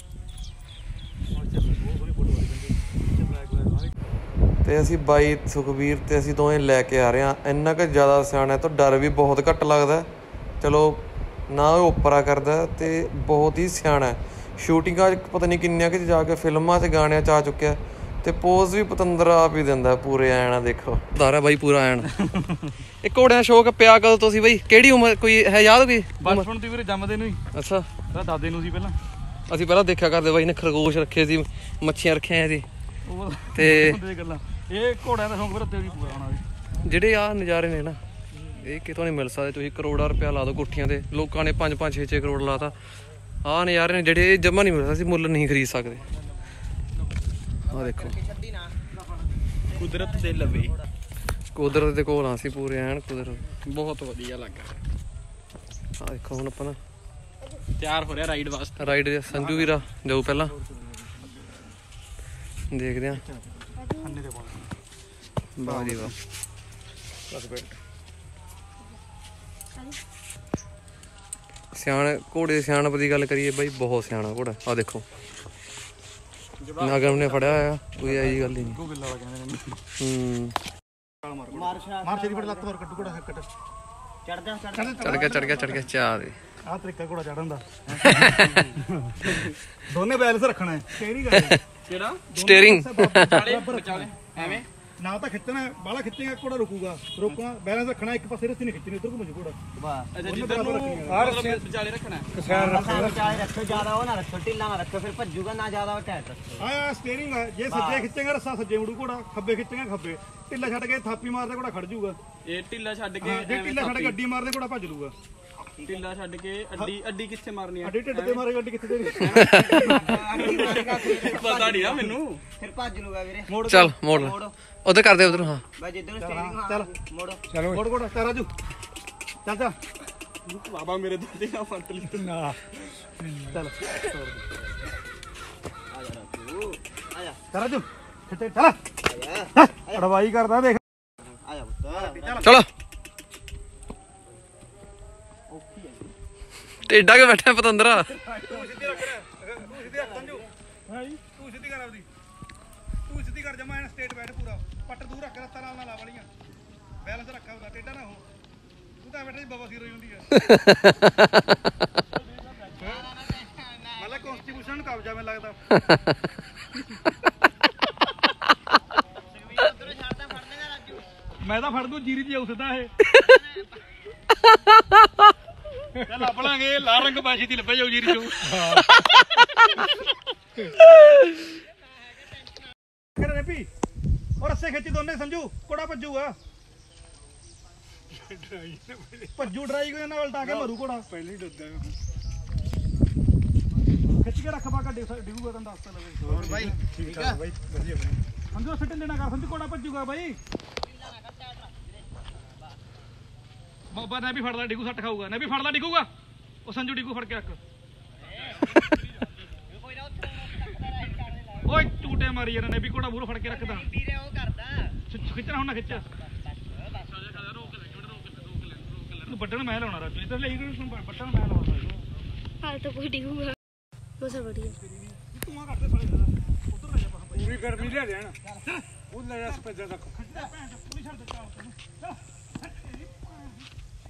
Speaker 1: ਤੇ ਅਸੀਂ ਬਾਈ ਸੁਖਬੀਰ ਤੇ ਅਸੀਂ ਦੋਵੇਂ ਲੈ ਕੇ ਆ ਰਹੇ ਹਾਂ। ਇੰਨਾ ਕੁ ਜ਼ਿਆਦਾ ਸਿਆਣਾ ਤਾਂ ਡਰ ਵੀ ਬਹੁਤ ਘੱਟ ਲੱਗਦਾ। ਚਲੋ ਨਾ ਉਹ ਓਪਰਾ ਕਰਦਾ ਤੇ ਬਹੁਤ ਹੀ ਸਿਆਣਾ। ਸ਼ੂਟਿੰਗਾਂ 'ਚ ਪਤਾ ਨਹੀਂ ਕਿੰਨੀਆਂ ਕੁ ਜਾ ਕੇ ਫਿਲਮਾਂ 'ਚ ਗਾਣਿਆਂ 'ਚ ਆ ਚੁੱਕਿਆ ਤੇ ਪੋਜ਼ ਵੀ ਪਤੰਦਰ ਆਪ ਹੀ ਦਿੰਦਾ ਪੂਰੇ ਐਨ। ਆ ਦੇਖੋ ਦਾਰਾ ਬਾਈ ਪੂਰਾ ਐਨ। ਇਹ ਘੋੜਿਆਂ ਦਾ ਸ਼ੌਕ ਪਿਆ ਕਦੋਂ ਤੁਸੀਂ ਬਾਈ? ਕਿਹੜੀ ਉਮਰ ਕੋਈ ਹੈ ਯਾਦ ਕੋਈ?
Speaker 2: ਬਚਪਨ ਦੀ ਵੀਰੇ ਜੰਮਦੇ ਨੂੰ ਹੀ।
Speaker 1: ਅੱਛਾ
Speaker 2: ਤਾਂ ਦਾਦੇ ਨੂੰ ਸੀ ਪਹਿਲਾਂ।
Speaker 1: ਅਸੀਂ ਪਹਿਲਾਂ ਦੇਖਿਆ ਕਰਦੇ ਬਾਈ ਨੇ ਖਰਗੋਸ਼ ਰੱਖੇ ਸੀ, ਮੱਛੀਆਂ ਰੱਖੀਆਂ ਸੀ
Speaker 2: ਉਹ
Speaker 1: ਤੇ
Speaker 2: ਗੱਲਾਂ। ਇਹ ਘੋੜਿਆਂ ਦਾ ਸ਼ੌਕ ਵੀਰੇ ਉੱਤੇ ਵੀ ਪੂਰਾ ਹੋਣਾ।
Speaker 1: ਜਿਹੜੇ ਆਹ ਨਜ਼ਾਰੇ ਨੇ ਨਾ ਇਹ ਕਿਤੋਂ ਨਹੀਂ ਮਿਲ ਸਕਦੇ। ਤੁਸੀਂ ਕਰੋੜਾਂ ਰੁਪਇਆ ਲਾ ਦਿਓ ਕੋਠੀਆਂ ਤੇ, ਲੋਕਾਂ ਨੇ ਪੰਜ ਪੰਜ ਛੇ ਛੇ ਕਰੋੜ ਲਾਤਾ। ਆਹ ਨਜ਼ਾਰੇ ਨੇ ਜਿਹੜੇ ਜਮਾ ਨਹੀਂ ਮਿਲਦਾ, ਅਸੀਂ ਮੁੱਲ ਨਹੀਂ ਖਰੀਦ ਸਕਦੇ। ਆਹ ਦੇਖੋ
Speaker 3: ਕੁਦਰਤ ਦੇ ਲਵੇ
Speaker 1: ਕੁਦਰਤ ਦੇ ਕੋਲ ਆ ਅਸੀਂ ਪੂਰੇ ਐਨ। ਕੁਦਰਤ
Speaker 3: ਬਹੁਤ ਵਧੀਆ ਲੱਗਾ।
Speaker 1: ਆਹ ਦੇਖੋ ਹੁਣ ਆਪਾਂ ਨਾ
Speaker 3: ਤਿਆਰ ਹੋ ਰਿਹਾ ਰਾਈਡ ਵਾਸਤੇ।
Speaker 1: ਰਾਈਡ ਸੰਜੂ ਵੀਰਾ ਜਾਊ ਪਹਿਲਾਂ, ਦੇਖਦੇ ਆ। ਵਾਹ ਜੀ ਵਾਹ। ਸਿਆਣ ਘੋੜੇ ਦੇ ਸਿਆਣਪ ਦੀ ਗੱਲ ਕਰੀਏ ਬਾਈ, ਬਹੁਤ ਸਿਆਣਾ ਘੋੜਾ। ਆ ਦੇਖੋ ਨਾਗਮ ਨੇ ਫੜਿਆ ਹੋਇਆ, ਕੋਈ ਐਜੀ ਗੱਲ ਹੀ ਨਹੀਂ। ਹੂੰ
Speaker 2: ਮਾਰ ਛੇਰੀ ਫੜ ਲੱਤ ਮਾਰ ਕੱਟੂ ਘੋੜਾ ਕੱਟ। ਚੜ ਜਾ ਚੜ
Speaker 1: ਚੜ ਗਿਆ ਚੜ ਗਿਆ ਚੜ ਗਿਆ ਚਾਹ ਦੇ।
Speaker 2: ਆਹ ਤਰੀਕਾ ਘੋੜਾ ਚੜਨ ਦਾ। ਦੋਨੇ ਬੈਲੈਂਸ ਰੱਖਣਾ ਹੈ। ਸਟੀਅਰਿੰਗ ਹੈ
Speaker 3: ਕਿਹੜਾ?
Speaker 1: ਸਟੀਅਰਿੰਗ
Speaker 3: ਵਿਚਾਲੇ ਐਵੇਂ
Speaker 2: ਨਾ ਤਾਂ ਖਿੱਚਣਾ ਬਾਹਲਾ ਖਿੱਚੇਗਾ ਘੋੜਾ ਰੁਕੂਗਾ। ਰੋਕਣਾ ਬੈਲੈਂਸ ਰੱਖਣਾ। ਇੱਕ ਪਾਸੇ ਰਸਤੇ ਨਹੀਂ ਖਿੱਚਣੀ, ਉਧਰ ਘੁੰਮ ਜੂ ਘੋੜਾ।
Speaker 3: ਅੱਛਾ ਜਿੱਧਰ ਨੂੰ ਮਤਲਬ ਵਿਚਾਲੇ ਰੱਖਣਾ।
Speaker 2: ਕਸੈਰ ਰੱਖਣਾ
Speaker 7: ਵਿਚਾਲੇ ਰੱਖੋ, ਜ਼ਿਆਦਾ ਉਹ ਨਾ ਰੱਖੋ, ਢਿੱਲਾ ਨਾ ਰੱਖੋ, ਫਿਰ ਭੱਜੂਗਾ ਨਾ। ਜ਼ਿਆਦਾ ਉਹ ਟਾਇਟ ਰੱਖੋ।
Speaker 2: ਆਹ ਸਟੀਅਰਿੰਗ ਹੈ। ਜੇ ਸੱਜੇ ਖਿੱਚੇਗਾ ਰੱਸਾ ਸੱਜੇ ਮੁੜੂ ਘੋੜਾ, ਖੱਬੇ ਖਿੱਚੇਗਾ ਖੱਬੇ। ਢਿੱਲਾ ਛੱਡ ਕੇ ਥਾਪੀ ਮਾਰਦੇ ਘੋੜਾ ਖੜ ਜੂਗਾ।
Speaker 3: ਇਹ ਢਿੱਲਾ ਛੱਡ ਕੇ
Speaker 2: ਜੇ ਢਿੱਲਾ ਛੱਡ ਕੇ ਅੱਡੀ ਮਾਰਦੇ ਘੋੜਾ ਭੱਜ ਲੂਗਾ।
Speaker 3: ਢਿੱਲਾ ਛੱਡ ਕੇ ਅੱਡੀ ਅੱਡੀ ਕਿੱਥੇ ਮਾਰਨੀ ਆ?
Speaker 2: ਅੱਡੀ ਢਿੱਡ ਤੇ ਮਾਰੇ ਗੱਡੀ ਕਿੱਥੇ ਤੇਰੀ।
Speaker 3: ਪਤਾ ਨਹੀਂ ਆ ਮੈਨੂੰ।
Speaker 7: ਫਿਰ ਭੱਜ ਲੂਗਾ ਵੀਰੇ।
Speaker 2: ਮੋੜ
Speaker 1: ਚੱਲ ਮੋੜ ਲੈ ਉਧਰ ਕਰਦੇ ਉਧਰ। ਹਾਂ
Speaker 7: ਬਸ ਜਿੱਧਰ ਸਟੀਅਰਿੰਗ ਹਾਂ
Speaker 2: ਚੱਲ
Speaker 7: ਮੋੜੋ।
Speaker 2: ਚਲੋ ਮੋੜ ਘੋੜਾ ਚੱਲ ਰਾਜੂ ਚੱਲ ਚੱਲ।
Speaker 3: ਬਾਬਾ ਮੇਰੇ ਦਾਦੇ ਨਾਲ ਫੰਟ ਲਈ।
Speaker 2: ਨਾ ਚੱਲ ਚੱਲ ਰਾਜੂ ਖਿੱਚੇ ਚੱਲ। ਅੜਵਾਈ ਕਰਦਾ ਦੇਖ।
Speaker 7: ਆ ਜਾ ਪੁੱਤ।
Speaker 1: ਚਲੋ ਟੇਡਾ ਕੇ ਬੈਠਾ ਪਤੰਦਰਾ।
Speaker 2: ਤੂੰ ਸਿੱਧੀ ਰੱਖ ਤੂੰ ਸਿੱਧੀ ਰੱਖ ਸੰਜੂ। ਹਾਂਜੀ ਤੂੰ ਸਿੱਧੀ ਕਰ ਆਪਦੀ। ਤੂੰ ਸਿੱਧੀ ਕਰ ਜਮਾ ਐਨ ਸਟੇਟ ਬੈਠ ਪੂਰਾ। ਪੱਟ ਦੂਰ ਰੱਖ, ਰੱਤਾ ਨਾਲ ਨਾ ਲਾ ਵਾਲੀਆਂ। ਬੈਲੈਂਸ ਰੱਖਾ ਉਹਦਾ, ਟੇਡਾ ਨਾ ਹੋ। ਤੂੰ ਤਾਂ ਬੈਠਾ ਜੀ ਬਾਬਾ ਸੀਰ ਹੋਈ ਹੁੰਦੀ ਹੈ। ਮਤਲਬ ਕਨਸਟੀਟਿਊਸ਼ਨ ਨੂੰ ਕਬਜ਼ਾ ਮੈਨੂੰ ਲੱਗਦਾ। ਮੈਂ ਤਾਂ ਫੜ ਦੂੰ ਜੀਰੀ ਚ ਜਾਊ ਸਿੱਧਾ ਇਹ। ਚੱਲ ਲੱਭ ਲਾਂਗੇ। ਲਾਲ ਰੰਗ ਬਾਸ਼ੀ ਦੀ ਲੱਭੇ ਜਾਊ ਜੀਰੀ ਚੋਂ। ਕਰੇ ਪੀ ਔਰ ਰੱਸੇ ਖਿੱਚੀ ਦੋਨੇ ਸੰਜੂ। ਕੋੜਾ ਭੱਜੂਗਾ। ਭੱਜੂ ਡਰਾਈ ਕੋਈ ਨਾਲ ਉਲਟਾ ਕੇ ਮਰੂ ਘੋੜਾ। ਪਹਿਲੇ ਹੀ ਡੁੱਦਾ ਖਿੱਚ ਕੇ ਰੱਖ ਪਾ ਗੱਡੀ ਡਿੱਗੂਗਾ ਤੈਨੂੰ ਦੱਸ ਤਾ ਲਵੇ। ਹੋਰ ਬਾਈ ਠੀਕ ਆ ਬਾਈ ਵਧੀਆ ਬਾਈ। ਸੰਜੂ ਸਿੱਟ ਲੈਣਾ ਕਰ ਸੰਜੂ, ਘੋੜਾ ਭੱਜੂਗਾ ਬਾਈ। ਬਾਬਾ ਨੇ ਵੀ ਫੜਦਾ ਡਿੱਗੂ ਸੱਟ ਖਾਊਗਾ। ਨੇ ਵੀ ਫੜਦਾ ਡਿੱਗੂਗਾ। ਉਹ ਸੰਜੂ ਡਿੱਗੂ ਫੜ ਕੇ ਰੱਖ। ਓਏ ਝੂਟੇ ਮਾਰੀ ਇਹਨਾਂ ਨੇ ਵੀ ਘੋੜਾ ਮੂਹਰੋਂ ਫੜ ਕੇ ਰੱਖਦਾ। ਵੀਰੇ ਉਹ ਕਰਦਾ ਖਿੱਚਣਾ ਹੁਣ ਨਾ ਖਿੱਚ। ਬੱਟਣ ਮੈਂ ਲਾਉਣਾ ਰਾਜੂ। ਇੱਧਰ ਲਈ ਬੱਟਣ ਮੈਂ ਲਾਉਣਾ।
Speaker 6: ਹਾਲ ਤਾਂ ਕੋਈ ਡਿਗੂਗਾ ਬਸ ਵਧੀਆ।
Speaker 2: ਤੂੰ ਆ ਕਰਦੇ ਸਾਲੇ ਉਧਰ ਲੈ ਜਾ।
Speaker 3: ਪੂਰੀ ਗਰਮੀ ਲੈ ਲੈਣਾ। ਉਹ ਲੈ ਜਾ ਸਪੈਜਾ ਤੱਕ।
Speaker 2: ਪੂਰੀ ਛੱਡ ਦੇ ਚਾਲ ਤੈਨੂੰ।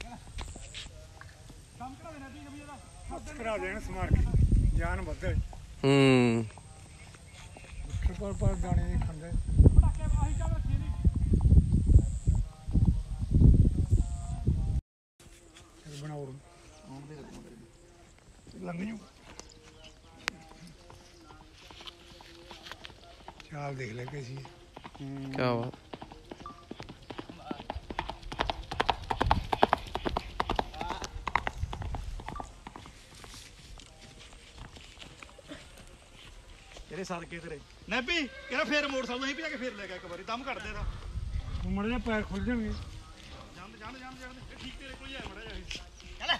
Speaker 2: ਕੰਮ ਕਰਾ ਦੇਣਾ ਠੀਕ ਹੈ ਵੀ ਇਹਦਾ।
Speaker 3: ਕਰਾ ਦੇਣ ਸਮਾਰ ਕੇ ਜਾਨ ਵੱਧ।
Speaker 1: ਹੂੰ
Speaker 2: ਪਰ ਪਰ ਗਾਣੇ ਨਹੀਂ ਖਾਂਦੇ ਬਣਾਓ ਲੰਘ ਜੂ ਚਾਲ ਦੇਖ ਲੈ ਕੇ ਸੀ
Speaker 1: ਕੀ ਬਾਤ
Speaker 2: ਤੇਰੇ ਸਦਕੇ ਤੇਰੇ ਨੈਬੀ ਕਿਹੜਾ ਫੇਰ ਮੋਟਰਸਾਈਕਲ ਨਹੀਂ ਪਿਆ ਕੇ ਫੇਰ ਲੈ ਗਿਆ ਇੱਕ ਵਾਰੀ ਦਮ ਘੱਟ ਦੇ ਦਾ ਮੜ ਜਾ ਪੈਰ ਖੁੱਲ ਜਾਣਗੇ ਜਾਂਦੇ ਜਾਂਦੇ ਜਾਂਦੇ ਜਾਂਦੇ ਠੀਕ ਤੇਰੇ ਕੋਲ ਹੀ ਆ ਮੜਾ ਜਾ ਚੱਲ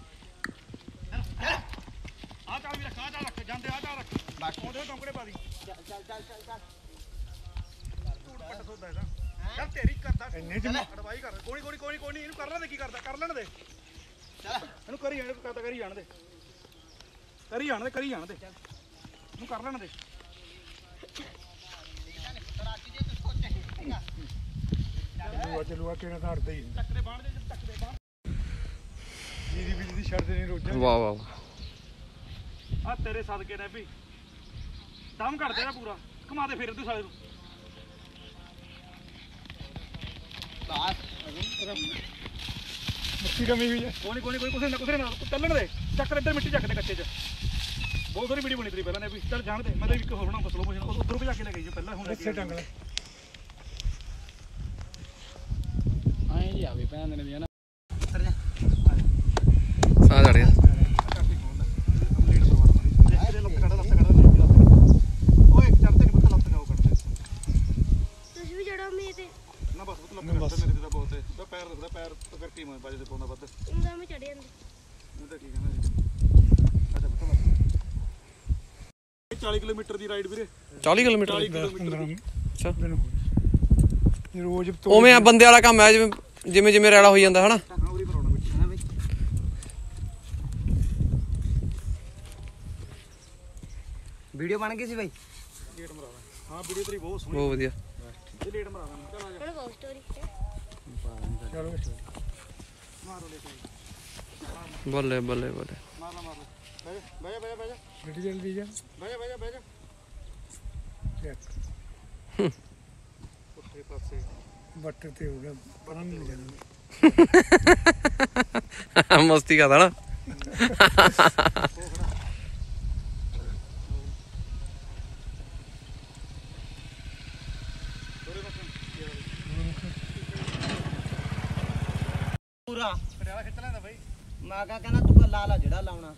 Speaker 2: ਆ ਚਾਲ ਵੀ ਰੱਖ ਆ ਚਾਲ ਰੱਖ ਜਾਂਦੇ ਆ ਚਾਲ ਰੱਖ ਬਸ ਉਹਦੇ ਟੌਂਕੜੇ ਪਾ ਦੀ ਚੱਲ ਚੱਲ ਚੱਲ ਚੱਲ ਚੱਲ ਟੂਟ ਪੱਟ ਸੋਦਾ ਇਹਦਾ ਚੱਲ ਤੇਰੀ ਕਰਦਾ ਇੰਨੇ ਚ ਅਡਵਾਈ ਕਰ ਕੋਈ ਕੋਈ ਕੋਈ ਕੋਈ ਨਹੀਂ ਇਹਨੂੰ ਕਰ ਲੈਣ ਦੇ ਕੀ ਕਰਦਾ ਕਰ ਲੈਣ ਦੇ ਚੱਲ ਇਹਨੂੰ ਕਰੀ ਜਾਣ ਕਰਦਾ ਕਰੀ ਜਾਣ ਦੇ ਕਰੀ ਜਾਣ ਦੇ ਕਰੀ ਜਾਣ ਦੇ ਇਹਨੂੰ ਕਰ ਲੈਣ ਦੇ ਚਲੂਆ ਚਲੂਆ ਕਿਹੜਾ ਧੜਦਾ ਹੀ ਟੱਕਰੇ ਬਾਣ ਦੇ ਟੱਕਰੇ ਬਾਣ ਜੀਦੀ ਬਿਜਲੀ ਦੀ ਛੱਡਦੇ ਨਹੀਂ ਰੋਜ਼ਾਂ
Speaker 1: ਵਾਹ ਵਾਹ
Speaker 2: ਆ ਤੇਰੇ ਸਦਕੇ ਨੇ ਵੀ ਦਮ ਘੜ ਦੇ ਨਾ ਪੂਰਾ ਘੁਮਾ ਦੇ ਫਿਰ ਤੂੰ ਸਾਲੇ ਨੂੰ ਮਿੱਟੀ ਕਮੀ ਹੋਈ ਹੈ ਕੋਈ ਕੋਈ ਕੋਈ ਕੁਛ ਨਾ ਕੁਛ ਨਾ ਚੱਲਣ ਦੇ ਚੱਕ ਇੱਧਰ ਮਿੱਟੀ ਚੱਕ ਦੇ ਕੱਚੇ 'ਚ ਬਹੁਤ ਸਾਰੀ ਵੀਡੀਓ ਬਣੀ ਤੇਰੀ ਪਹਿਲਾਂ ਨੇ ਵੀ ਚੱਲ ਜਾਣ ਦੇ ਮੈਂ ਤਾਂ ਇੱਕ ਹੋਰ ਬਣਾਉਂਗਾ ਸਲੋ ਮੋਸ਼ਨ ਉਧਰੋਂ ਭਜਾ ਕੇ ਲੈ ਗਈ ਜੋ ਪਹਿਲਾਂ ਹੁਣ ਇੱਥੇ ਟੰਗ ਲੈ ਆਏ ਜੀ ਆਵੇ ਭੈਣ ਨੇ ਵੀ ਨਾ ਉੱਤਰ ਜਾ
Speaker 1: ਸਾਹ ਚੜ ਗਿਆ
Speaker 2: ਓਏ ਚੜਦੇ ਨਹੀਂ ਪਤਾ ਲੱਤ ਜਾਓ ਕੱਟਦੇ
Speaker 6: ਤੁਸੀਂ ਵੀ ਜੜੋ ਮੇ ਤੇ
Speaker 2: ਨਾ ਬਸ ਪਤਾ ਲੱਤ ਮੇਰੇ ਤੇ ਤਾਂ ਬਹੁਤ ਹੈ ਤਾਂ ਪੈਰ ਰੱਖਦਾ ਪੈਰ ਕਰਕੇ ਮੈਂ ਬਾਜੇ ਤੇ ਪਾਉਂਦਾ ਵੱਧ
Speaker 6: ਉਹਦਾ ਮੈਂ ਚੜ ਜਾਂਦੀ
Speaker 2: ਉਹ ਤਾਂ ਠੀਕ ਹੈ ਨਾ ਅੱਛਾ ਪਤਾ ਲੱਤ ਚਾਲੀ ਕਿਲੋਮੀਟਰ ਦੀ ਰਾਈਡ ਵੀਰੇ
Speaker 1: ਚਾਲੀ ਕਿਲੋਮੀਟਰ
Speaker 2: ਅੱਛਾ ਰੋਜ਼
Speaker 1: ਉਵੇਂ ਆ ਬੰਦੇ ਵਾਲਾ ਕੰਮ ਹੈ ਜਿਵੇਂ ਜਿਵੇਂ ਜਿਵੇਂ ਰੈਲਾ ਹੋਈ ਜਾਂਦਾ ਹਨਾ
Speaker 7: ਵੀਡੀਓ ਬਣ ਗਈ ਸੀ ਬਾਈ
Speaker 2: ਲੇਟ ਮਰਾ ਹਾਂ ਵੀਡੀਓ ਤੇਰੀ ਬਹੁਤ ਸੋਹਣੀ
Speaker 1: ਬਹੁਤ ਵਧੀਆ
Speaker 2: ਇਹ ਲੇਟ ਮਰਾ ਦਾਂ ਚੱਲ ਆ ਜਾ
Speaker 6: ਹੁਣ ਬਹੁਤ ਸਟੋਰੀ
Speaker 2: ਚਲੋ ਮਾਰੋ ਲੈ ਕੇ
Speaker 1: ਬੱਲੇ ਬੱਲੇ ਬੱਲੇ
Speaker 2: ਮਾਰ ਲਾ ਮਾਰ ਲਾ ਬਹਿ ਜਾ ਬਹਿ ਜਾ ਬਹਿ ਜਾ ਗੱਡੀ ਜਲਦੀ ਜਾ ਬਹਿ ਜਾ ਬਹਿ ਜਾ ਬਹਿ ਜਾ ਚੈੱਕ ਉੱਥੇ ਪਾਸੇ ਬੱਟ ਤੇ ਹੋ ਗਿਆ ਪਰਾਂ ਮਿਲ ਜਾਣਾ
Speaker 1: ਮਸਤੀ ਕਰਦਾ ਨਾ
Speaker 7: ਪੂਰਾ
Speaker 2: ਪਟਿਆਲਾ ਖਿੱਚ ਲੈਂਦਾ ਬਾਈ
Speaker 7: ਮੈਂ ਕਹਾਂ ਕਹਿੰਦਾ ਤੂੰ ਲਾ ਲਾ ਜਿਹੜਾ ਲਾਉਣਾ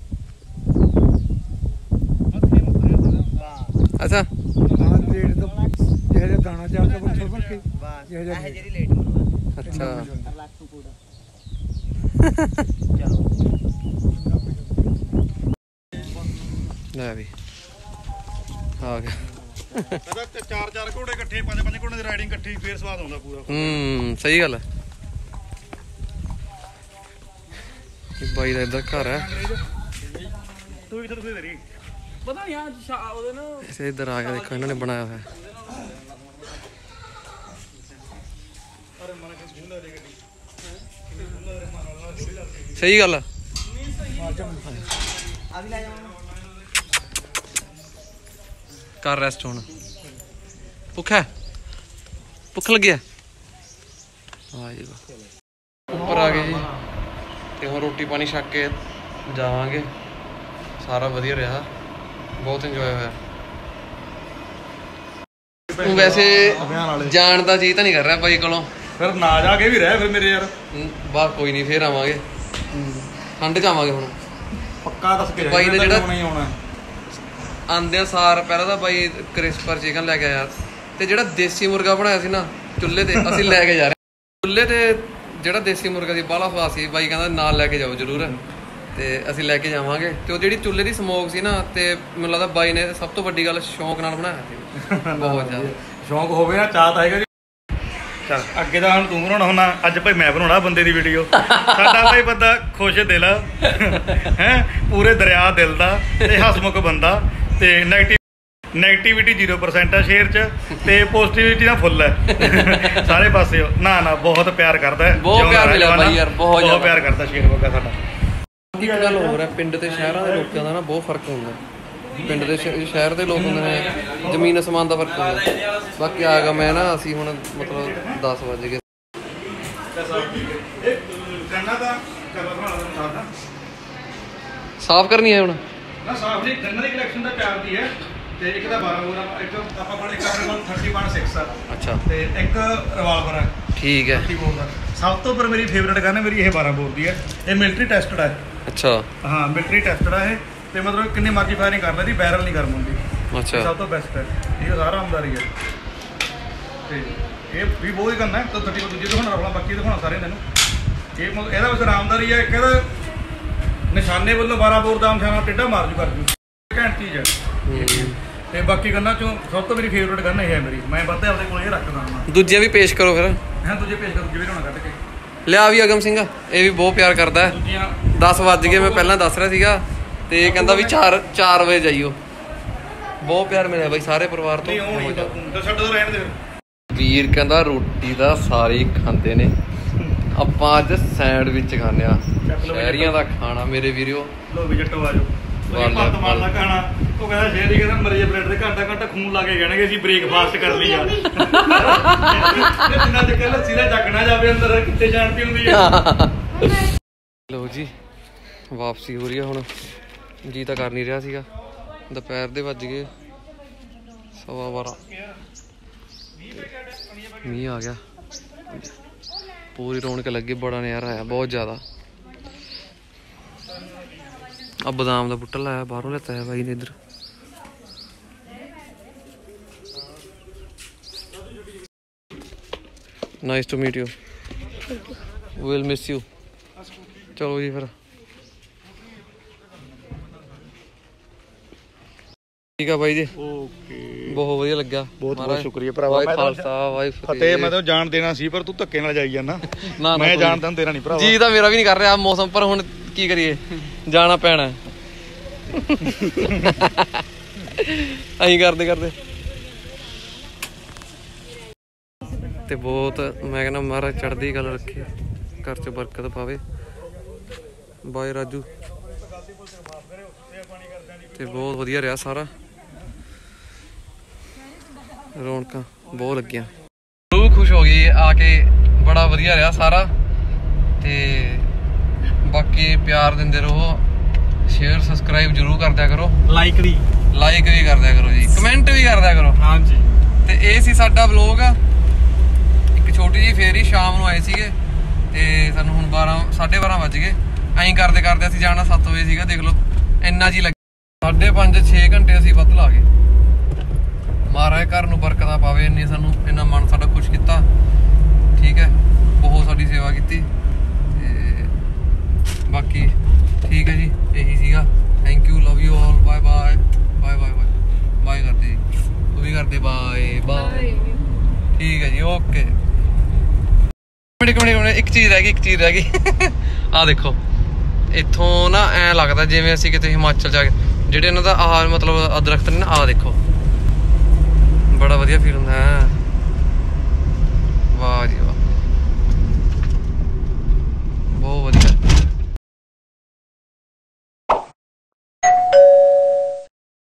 Speaker 7: ਵਾਹ
Speaker 1: ਅੱਛਾ
Speaker 2: ਹਾਂ ਲੇਟ ਤੋਂ ਜਿਹੜਾ ਜਿਹਾ ਦਾਣਾ ਚੱਲਦਾ ਬੰਦ ਭਰ ਕੇ
Speaker 7: ਬਸ ਇਹ ਜਿਹੜੀ ਲੇਟ ਮਰਵਾ
Speaker 1: ਅੱਛਾ
Speaker 7: ਲੱਖ ਤੂੰ ਪੂਰਾ ਚਲੋ
Speaker 1: ਲੈ ਵੀ ਆ ਗਿਆ
Speaker 2: ਕਹਿੰਦਾ ਚਾਰ ਚਾਰ ਘੋੜੇ ਇਕੱਠੇ ਪੰਜ ਪੰਜ ਘੋੜੇ ਦੀ ਰਾਈਡਿੰਗ ਇਕੱਠੀ ਫੇਰ ਸਵਾਦ ਆਉਂਦਾ ਪੂਰਾ
Speaker 1: ਹੂੰ ਸਹੀ ਗੱਲ ਹੈ ਇਹ ਬਾਈ ਦਾ ਇੱਧਰ ਘਰ ਹੈ
Speaker 2: ਤੂੰ ਕਿੱਥੇ ਤੁਸੀਂ ਤੇਰੀ
Speaker 5: ਪਤਾ ਨਹੀਂ ਆ ਉਹਦੇ ਨਾ
Speaker 1: ਇਸੇ ਇੱਧਰ ਆ ਕੇ ਦੇਖੋ ਇਹਨਾਂ ਨੇ ਬਣਾਇਆ ਹੋਇਆ ਸਹੀ ਗੱਲ ਆ
Speaker 7: ਆ ਵੀ ਲੈ ਜਾਵਾਂ
Speaker 1: ਕਰ ਰੈਸਟ ਹੁਣ ਭੁੱਖਾ ਭੁੱਖ ਲੱਗਿਆ ਆ ਜੀ ਉੱਪਰ ਆ ਗਏ ਜੀ ਤੇ ਹੁਣ ਰੋਟੀ ਪਾਣੀ ਛੱਕ ਕੇ ਜਾਵਾਂਗੇ ਸਾਰਾ ਵਧੀਆ ਰਿਹਾ ਬਹੁਤ ਇੰਜੋਏ ਹੋਇਆ ਤੂੰ ਵੈਸੇ ਜਾਣ ਦਾ ਜੀ ਤਾਂ ਨਹੀਂ ਕਰ ਰਿਹਾ ਬਾਈ ਕੋਲੋਂ
Speaker 4: ਫਿਰ ਨਾ ਜਾ ਕੇ ਵੀ ਰਹਿ ਫਿਰ ਮੇਰੇ ਯਾਰ
Speaker 1: ਬਾਹਰ ਕੋਈ ਨਹੀਂ ਫੇਰ ਆਵਾਂਗੇ ਠੰਡ ਚ ਆਵਾਂਗੇ ਹੁਣ
Speaker 4: ਪੱਕਾ ਦੱਸ ਕੇ
Speaker 1: ਬਾਈ ਨੇ ਜਿਹੜਾ
Speaker 4: ਨਹੀਂ ਆਉਣਾ
Speaker 1: ਆਂਦਿਆਂ ਸਾਰ ਪਹਿਲਾਂ ਤਾਂ ਬਾਈ ਕ੍ਰਿਸਪਰ ਚਿਕਨ ਲੈ ਕੇ ਆਇਆ ਤੇ ਜਿਹੜਾ ਦੇਸੀ ਮੁਰਗਾ ਬਣਾਇਆ ਸੀ ਨਾ ਚੁੱਲ੍ਹੇ ਤੇ ਅਸੀਂ ਲੈ ਕੇ ਜਾ ਰਹੇ ਚੁੱਲ੍ਹੇ ਤੇ ਜਿਹੜਾ ਦੇਸੀ ਮੁਰਗਾ ਸੀ ਬਾਹਲਾ ਸਵਾਦ ਸੀ ਬਾਈ ਕਹਿੰਦਾ ਨਾਲ ਲੈ ਕੇ ਜਾਓ ਜ਼ਰੂਰ ਤੇ ਅਸੀਂ ਲੈ ਕੇ ਜਾਵਾਂਗੇ ਤੇ ਉਹ ਜਿਹੜੀ ਚੁੱਲ੍ਹੇ ਦੀ ਸਮੋਕ ਸੀ ਨਾ ਤੇ ਮੈਨੂੰ ਲੱਗਦਾ ਬਾਈ ਨੇ ਸਭ ਤੋਂ ਵੱਡੀ ਗੱਲ ਸ਼ੌਂਕ ਨਾਲ ਬਣਾਇਆ ਸੀ ਬਹੁਤ ਜ਼ਿਆਦਾ
Speaker 4: ਸ਼ੌਂਕ ਹੋਵੇ ਨਾ ਚਾਹ ਤਾਂ ਹੈਗਾ ਜੀ ਚੱਲ ਅੱਗੇ ਤਾਂ ਹੁਣ ਤੂੰ ਬਣਾਉਣਾ ਹੁੰਦਾ ਅੱਜ ਭਾਈ ਮੈਂ ਬਣਾਉਣਾ ਬੰਦੇ ਦੀ ਵੀਡੀਓ ਸਾਡਾ ਭਾਈ ਬੰਦਾ ਖੁਸ਼ ਦਿਲ ਹੈ ਪੂਰੇ ਦਰਿਆ ਦਿਲ ਦਾ ਤੇ ਹਸਮੁਖ ਬੰਦਾ ਤੇ ਨੈਗੇਟਿਵ ਨੈਗੇਟਿਵਿਟੀ ਜ਼ੀਰੋ ਪਰਸੈਂਟ ਆ ਸ਼ੇਅਰ 'ਚ ਤੇ ਪੋਜ਼ਿਟਿਵਿਟੀ ਦਾ ਫੁੱਲ ਹੈ ਸਾਰੇ ਪਾਸੇ ਨਾ ਨਾ ਬਹੁਤ ਪਿਆਰ ਕਰਦਾ
Speaker 1: ਬਹੁਤ ਪਿਆਰ ਮਿਲਿਆ ਬਾਈ ਯਾਰ ਬਹੁਤ
Speaker 4: ਬਹੁਤ ਪਿਆਰ ਕਰਦਾ ਸ਼ੇਰ ਵਗਾ ਸਾਡਾ
Speaker 1: ਇੱਕ ਗੱਲ ਹੋਰ ਹੈ ਪਿੰਡ ਤੇ ਸ਼ਹਿਰਾਂ ਦੇ ਲੋਕਾਂ ਦਾ ਨਾ ਬਹੁਤ ਫਰਕ ਹੁੰਦਾ ਪਿੰਡ ਦੇ ਸ਼- ਸ਼ਹਿਰ ਦੇ ਲੋਕ ਹੁੰਦੇ ਨੇ ਜ਼ਮੀਨ ਅਸਮਾਨ ਦਾ ਫਰਕ ਹੁੰਦਾ। ਬਾਕੀ ਆ ਗਿਆ ਮੈਂ ਨਾ ਅਸੀਂ ਹੁਣ ਮਤਲਬ ਦਸ ਵੱਜ ਗਏ।
Speaker 4: ਇਹ ਗੰਨਾ ਦਾ ਕਰਵਾ ਬਣਾ ਦਿੰਦਾ ਸਾਡਾ
Speaker 1: ਸਾਫ਼ ਕਰਨੀ ਹੈ ਹੁਣ
Speaker 4: ਨਾ ਸਾਫ ਨਹੀਂ ਗੰਨਾ ਦੀ ਕਲੈਕਸ਼ਨ ਦਾ ਚਾਰ ਦੀ ਹੈ ਤੇ ਇੱਕ ਦਾ ਬਾਰਾਂ ਬੋਰ ਆ ਇੱਕ ਆਪਾਂ ਕੋਲ ਇੱਕ ਆਪਣੇ ਕੋਲ ਥਰਟੀ ਵਨ ਸਿਕਸ ਆ
Speaker 1: ਅੱਛਾ
Speaker 4: ਤੇ ਇੱਕ ਰਿਵਾਲਵਰ ਹੈ
Speaker 1: ਠੀਕ ਹੈ
Speaker 4: ਥਰਟੀ ਬੋਰ ਦਾ। ਸਭ ਤੋਂ ਉੱਪਰ ਮੇਰੀ ਫੇਵਰੇਟ ਗਨ ਮੇਰੀ ਇਹ ਬਾਰਾਂ ਬੋਰ ਦੀ ਹੈ। ਇਹ ਮਿਲਟਰੀ ਟੈਸਟਡ ਹੈ।
Speaker 1: ਅੱਛਾ
Speaker 4: ਹਾਂ ਮਿਲਟਰੀ ਟੈਸਟਡ ਹੈ ਇਹ ਤੇ ਮਤਲਬ ਕਿੰਨੇ ਮਰਜ਼ੀ ਫਾਇਰਿੰਗ ਕਰ ਲੈਂਦੀ ਬੈਰਲ ਨਹੀਂ ਗਰਮ ਹੁੰਦੀ।
Speaker 1: ਅੱਛਾ
Speaker 4: ਸਭ ਤੋਂ ਬੈਸਟ ਹੈ ਇਹ ਸਾਰਾ ਆਮਦਾਰੀ ਹੈ ਤੇ ਇਹ ਵੀ ਬਹੁਤ ਹੀ ਕਰਨਾ ਤਾਂ ਥਰਟੀ ਦੂਜੀ ਦਿਖਾਉਣਾ ਆਪਣਾ ਬਾਕੀ ਦਿਖਾਉਣਾ ਸਾਰੇ ਤੈਨੂੰ। ਇਹ ਮਤਲਬ ਇਹਦਾ ਬਸ ਆਰਾਮਦਾਰੀ ਹੈ। ਇੱਕ ਇਹਦਾ ਨਿਸ਼ਾਨੇ ਵੱਲੋਂ ਬਾਰਾਂ ਬੋਰ ਦਾ ਨਿਸ਼ਾਨਾ ਟੇਢਾ ਮਾਰ ਜੂ ਕਰ ਜੂ ਘੈਂਟ ਚੀਜ਼ ਹੈ। ਤੇ ਬਾਕੀ ਗੰਨਾਂ ਚੋਂ ਸਭ ਤੋਂ ਮੇਰੀ ਫੇਵਰੇਟ ਗੰਨ ਇਹ ਹੈ ਮੇਰੀ। ਮੈਂ ਵੱਧੇ ਆਪਦੇ ਕੋਲ ਇਹ ਰੱਖਦਾ ਹਾਂ।
Speaker 1: ਦੂਜੇ ਵੀ ਪੇਸ਼ ਕਰੋ ਫਿਰ।
Speaker 4: ਹਾਂ ਦੂਜੇ ਪੇਜ ਕਰ ਦੂਜੇ ਵੀ ਹੋਣਾ ਕੱਢ ਕੇ
Speaker 1: ਲਿਆ ਵੀ ਅਗਮ ਸਿੰਘ ਇਹ ਵੀ ਬਹੁਤ ਪਿਆਰ ਕਰਦਾ ਹੈ।
Speaker 4: ਦੂਜੀਆਂ
Speaker 1: ਦਸ ਵੱਜ ਗਏ ਮੈਂ ਪਹਿਲਾਂ ਦੱਸ ਰਿਹਾ ਸੀਗਾ ਤੇ ਇਹ ਕਹਿੰਦਾ ਵੀ ਚਾਰ ਚਾਰ ਵਜੇ ਜਾਈਓ। ਬਹੁਤ ਪਿਆਰ ਮਿਲਿਆ ਬਾਈ ਸਾਰੇ ਪਰਿਵਾਰ ਤੋਂ।
Speaker 4: ਨਹੀਂ ਉਹ ਨਹੀਂ ਤਾਂ ਸਾਡੇ ਤੋਂ ਰਹਿਣ ਦੇ ਫਿਰ।
Speaker 1: ਵੀਰ ਕਹਿੰਦਾ ਰੋਟੀ ਦਾ ਸਾਰੇ ਹੀ ਖਾਂਦੇ ਨੇ ਆਪਾਂ ਅੱਜ ਸੈਂਡਵਿਚ ਖਾਂਦੇ ਆ ਸ਼ਹਿਰੀਆਂ ਦਾ ਖਾਣਾ ਮੇਰੇ ਵੀਰਿਓ।
Speaker 4: ਲੋ ਵੀ ਜੱਟੋ ਆਜੋ ਉਹ ਭੱਤ ਮਾਰਦਾ ਖਾਣਾ। ਉਹ ਕਹਿੰਦਾ ਸ਼ਹਿਰੀ ਕਹਿੰਦਾ ਮਰੀਏ ਬ੍ਰੈਡ ਦੇ ਘੰਟਾ ਘੰਟਾ ਖੂਨ ਲਾ ਕੇ ਕਹਿਣਗੇ ਅਸੀਂ ਬ੍ਰੇਕਫਾਸਟ ਕਰ ਲਈ ਆ। ਜਿੰਨਾ ਚ ਕਹਿੰਦਾ ਸਿਰਾ ਚੱਕਣਾ ਜਾਵੇ ਅੰਦਰ ਕਿੱਥੇ ਜਾਣਦੀ ਹੁੰਦੀ ਆ।
Speaker 1: ਲਓ ਜੀ ਵਾਪਸੀ ਹੋ ਰਹੀ ਆ ਹੁਣ। ਜੀ ਤਾਂ ਕਰ ਨਹੀਂ ਰਿਹਾ ਸੀਗਾ। ਦੁਪਹਿਰ ਦੇ ਵੱਜ ਗਏ ਸਵਾ ਬਾਰਾਂ। ਮੀਂਹ ਆ ਗਿਆ ਪੂਰੀ ਰੌਣਕ ਲੱਗੀ ਬੜਾ ਨਜ਼ਾਰਾ ਆਇਆ ਬਹੁਤ ਜ਼ਿਆਦਾ। ਆ ਬਦਾਮ ਦਾ ਬੂਟਾ ਲਾਇਆ ਬਾਹਰੋਂ ਲੈਤਾ ਹੈ ਬਾਈ ਨੇ ਇੱਧਰ। Nice to meet you will miss you. ਚਲੋ ਜੀ ਫਿਰ ਠੀਕ ਆ ਬਾਈ ਜੀ
Speaker 4: ਓਕੇ
Speaker 1: ਬਹੁਤ ਵਧੀਆ ਲੱਗਾ।
Speaker 4: ਬਹੁਤ ਬਹੁਤ
Speaker 1: ਮਹਾਰਾਜ
Speaker 4: ਸ਼ੁਕਰੀਆ ਭਰਾਵਾ।
Speaker 1: ਵਾਹਿ
Speaker 4: ਮੈਂ
Speaker 1: ਖਾਲਸਾ ਵਾਹਿ
Speaker 4: ਫਤਿਹ। ਮੈਂ ਤਾਂ ਜਾਣ ਦੇਣਾ ਸੀ ਪਰ ਤੂੰ ਧੱਕੇ ਨਾਲ ਜਾਈ ਜਾਂਦਾ।
Speaker 1: ਨਾ
Speaker 4: ਮੈਂ ਜਾਣਦਾ ਤੇਰਾ ਨਹੀਂ ਭਰਾਵਾ।
Speaker 1: ਜੀ ਤਾਂ ਮੇਰਾ ਵੀ ਨਹੀਂ ਕਰ ਰਿਹਾ ਮੌਸਮ ਪਰ ਹੁਣ ਕੀ ਕਰੀਏ ਜਾਣਾ ਪੈਣਾ। ਅਸੀਂ ਕਰਦੇ ਕਰਦੇ ਤੇ ਬਹੁਤ ਮੈਂ ਕਹਿੰਦਾ ਮਹਾਰਾਜ ਚੜ੍ਹਦੀ ਗੱਲ ਰੱਖੇ ਘਰ 'ਚ ਬਰਕਤ ਪਾਵੇ। ਬਾਏ ਰਾਜੂ ਤੇ ਬਹੁਤ ਵਧੀਆ ਰਿਹਾ ਸਾਰਾ। ਰੌਣਕਾਂ ਬਹੁਤ ਲੱਗੀਆਂ ਰੂਹ ਖੁਸ਼ ਹੋ ਗਈ ਆ ਕੇ। ਬੜਾ ਵਧੀਆ ਰਿਹਾ ਸਾਰਾ ਤੇ ਬਾਕੀ ਪਿਆਰ ਦਿੰਦੇ ਰਹੋ। ਸ਼ੇਅਰ ਸਬਸਕ੍ਰਾਈਬ ਜਰੂਰ ਕਰਦਿਆ ਕਰੋ।
Speaker 4: ਲਾਈਕ ਦੀ
Speaker 1: ਲਾਈਕ ਵੀ ਕਰਦਿਆ ਕਰੋ ਜੀ ਕਮੈਂਟ ਵੀ ਕਰਦਿਆ ਕਰੋ।
Speaker 4: ਹਾਂਜੀ
Speaker 1: ਤੇ ਇਹ ਸੀ ਸਾਡਾ ਵਲੋਗ। ਇੱਕ ਛੋਟੀ ਜਿਹੀ ਫੇਰ ਹੀ ਸ਼ਾਮ ਨੂੰ ਆਏ ਸੀਗੇ ਤੇ ਸਾਨੂੰ ਹੁਣ ਬਾਰਾਂ ਸਾਢੇ ਬਾਰਾਂ ਵੱਜ ਗਏ। ਐਂ ਕਰਦੇ ਕਰਦੇ ਅਸੀਂ ਜਾਣਾ ਸੱਤ ਵਜੇ ਸੀਗਾ। ਦੇਖ ਲਓ ਇੰਨਾ ਜੀ ਲੱਗ ਸਾਢੇ ਪੰਜ ਛੇ ਘੰਟੇ ਅਸੀਂ ਵੱਧ ਲਾ ਗਏ। ਮਹਾਰਾਜ ਘਰ ਨੂੰ ਬਰਕਤਾਂ ਪਾਵੇ। ਇੰਨੀ ਸਾਨੂੰ ਇੰਨਾ ਮਨ ਸਾਡਾ ਖੁਸ਼ ਕੀਤਾ। ਠੀਕ ਹੈ ਬਹੁਤ ਸਾਡੀ ਸੇਵਾ ਕੀਤੀ ਤੇ ਬਾਕੀ ਠੀਕ ਹੈ ਜੀ ਇਹੀ ਸੀਗਾ। Thank you love you all bye bye bye bye bye bye ਕਰਦੇ ਜੀ ਤੂੰ ਵੀ ਕਰਦੇ ਬਾਏ ਬਾਏ ਠੀਕ ਹੈ ਜੀ ਓਕੇ। ਮਿੰਟ ਮਿੰਟ ਮਿੰਟ ਇੱਕ ਚੀਜ਼ ਰਹਿ ਗਈ ਇੱਕ ਚੀਜ਼ ਰਹਿ ਗਈ ਆਹ ਦੇਖੋ ਇੱਥੋਂ ਨਾ ਐਂ ਲੱਗਦਾ ਜਿਵੇਂ ਅਸੀਂ ਕਿਤੇ ਹਿਮਾਚਲ ਜਾ ਕੇ ਜਿਹੜੇ ਇਹਨਾਂ ਦਾ ਆਹ ਮਤਲਬ ਦਰਖਤ ਨੇ ਨਾ ਆਹ ਦੇਖੋ ਬੜਾ ਵਧੀਆ ਫੀਲ ਹੁੰਦਾ ਹੈ।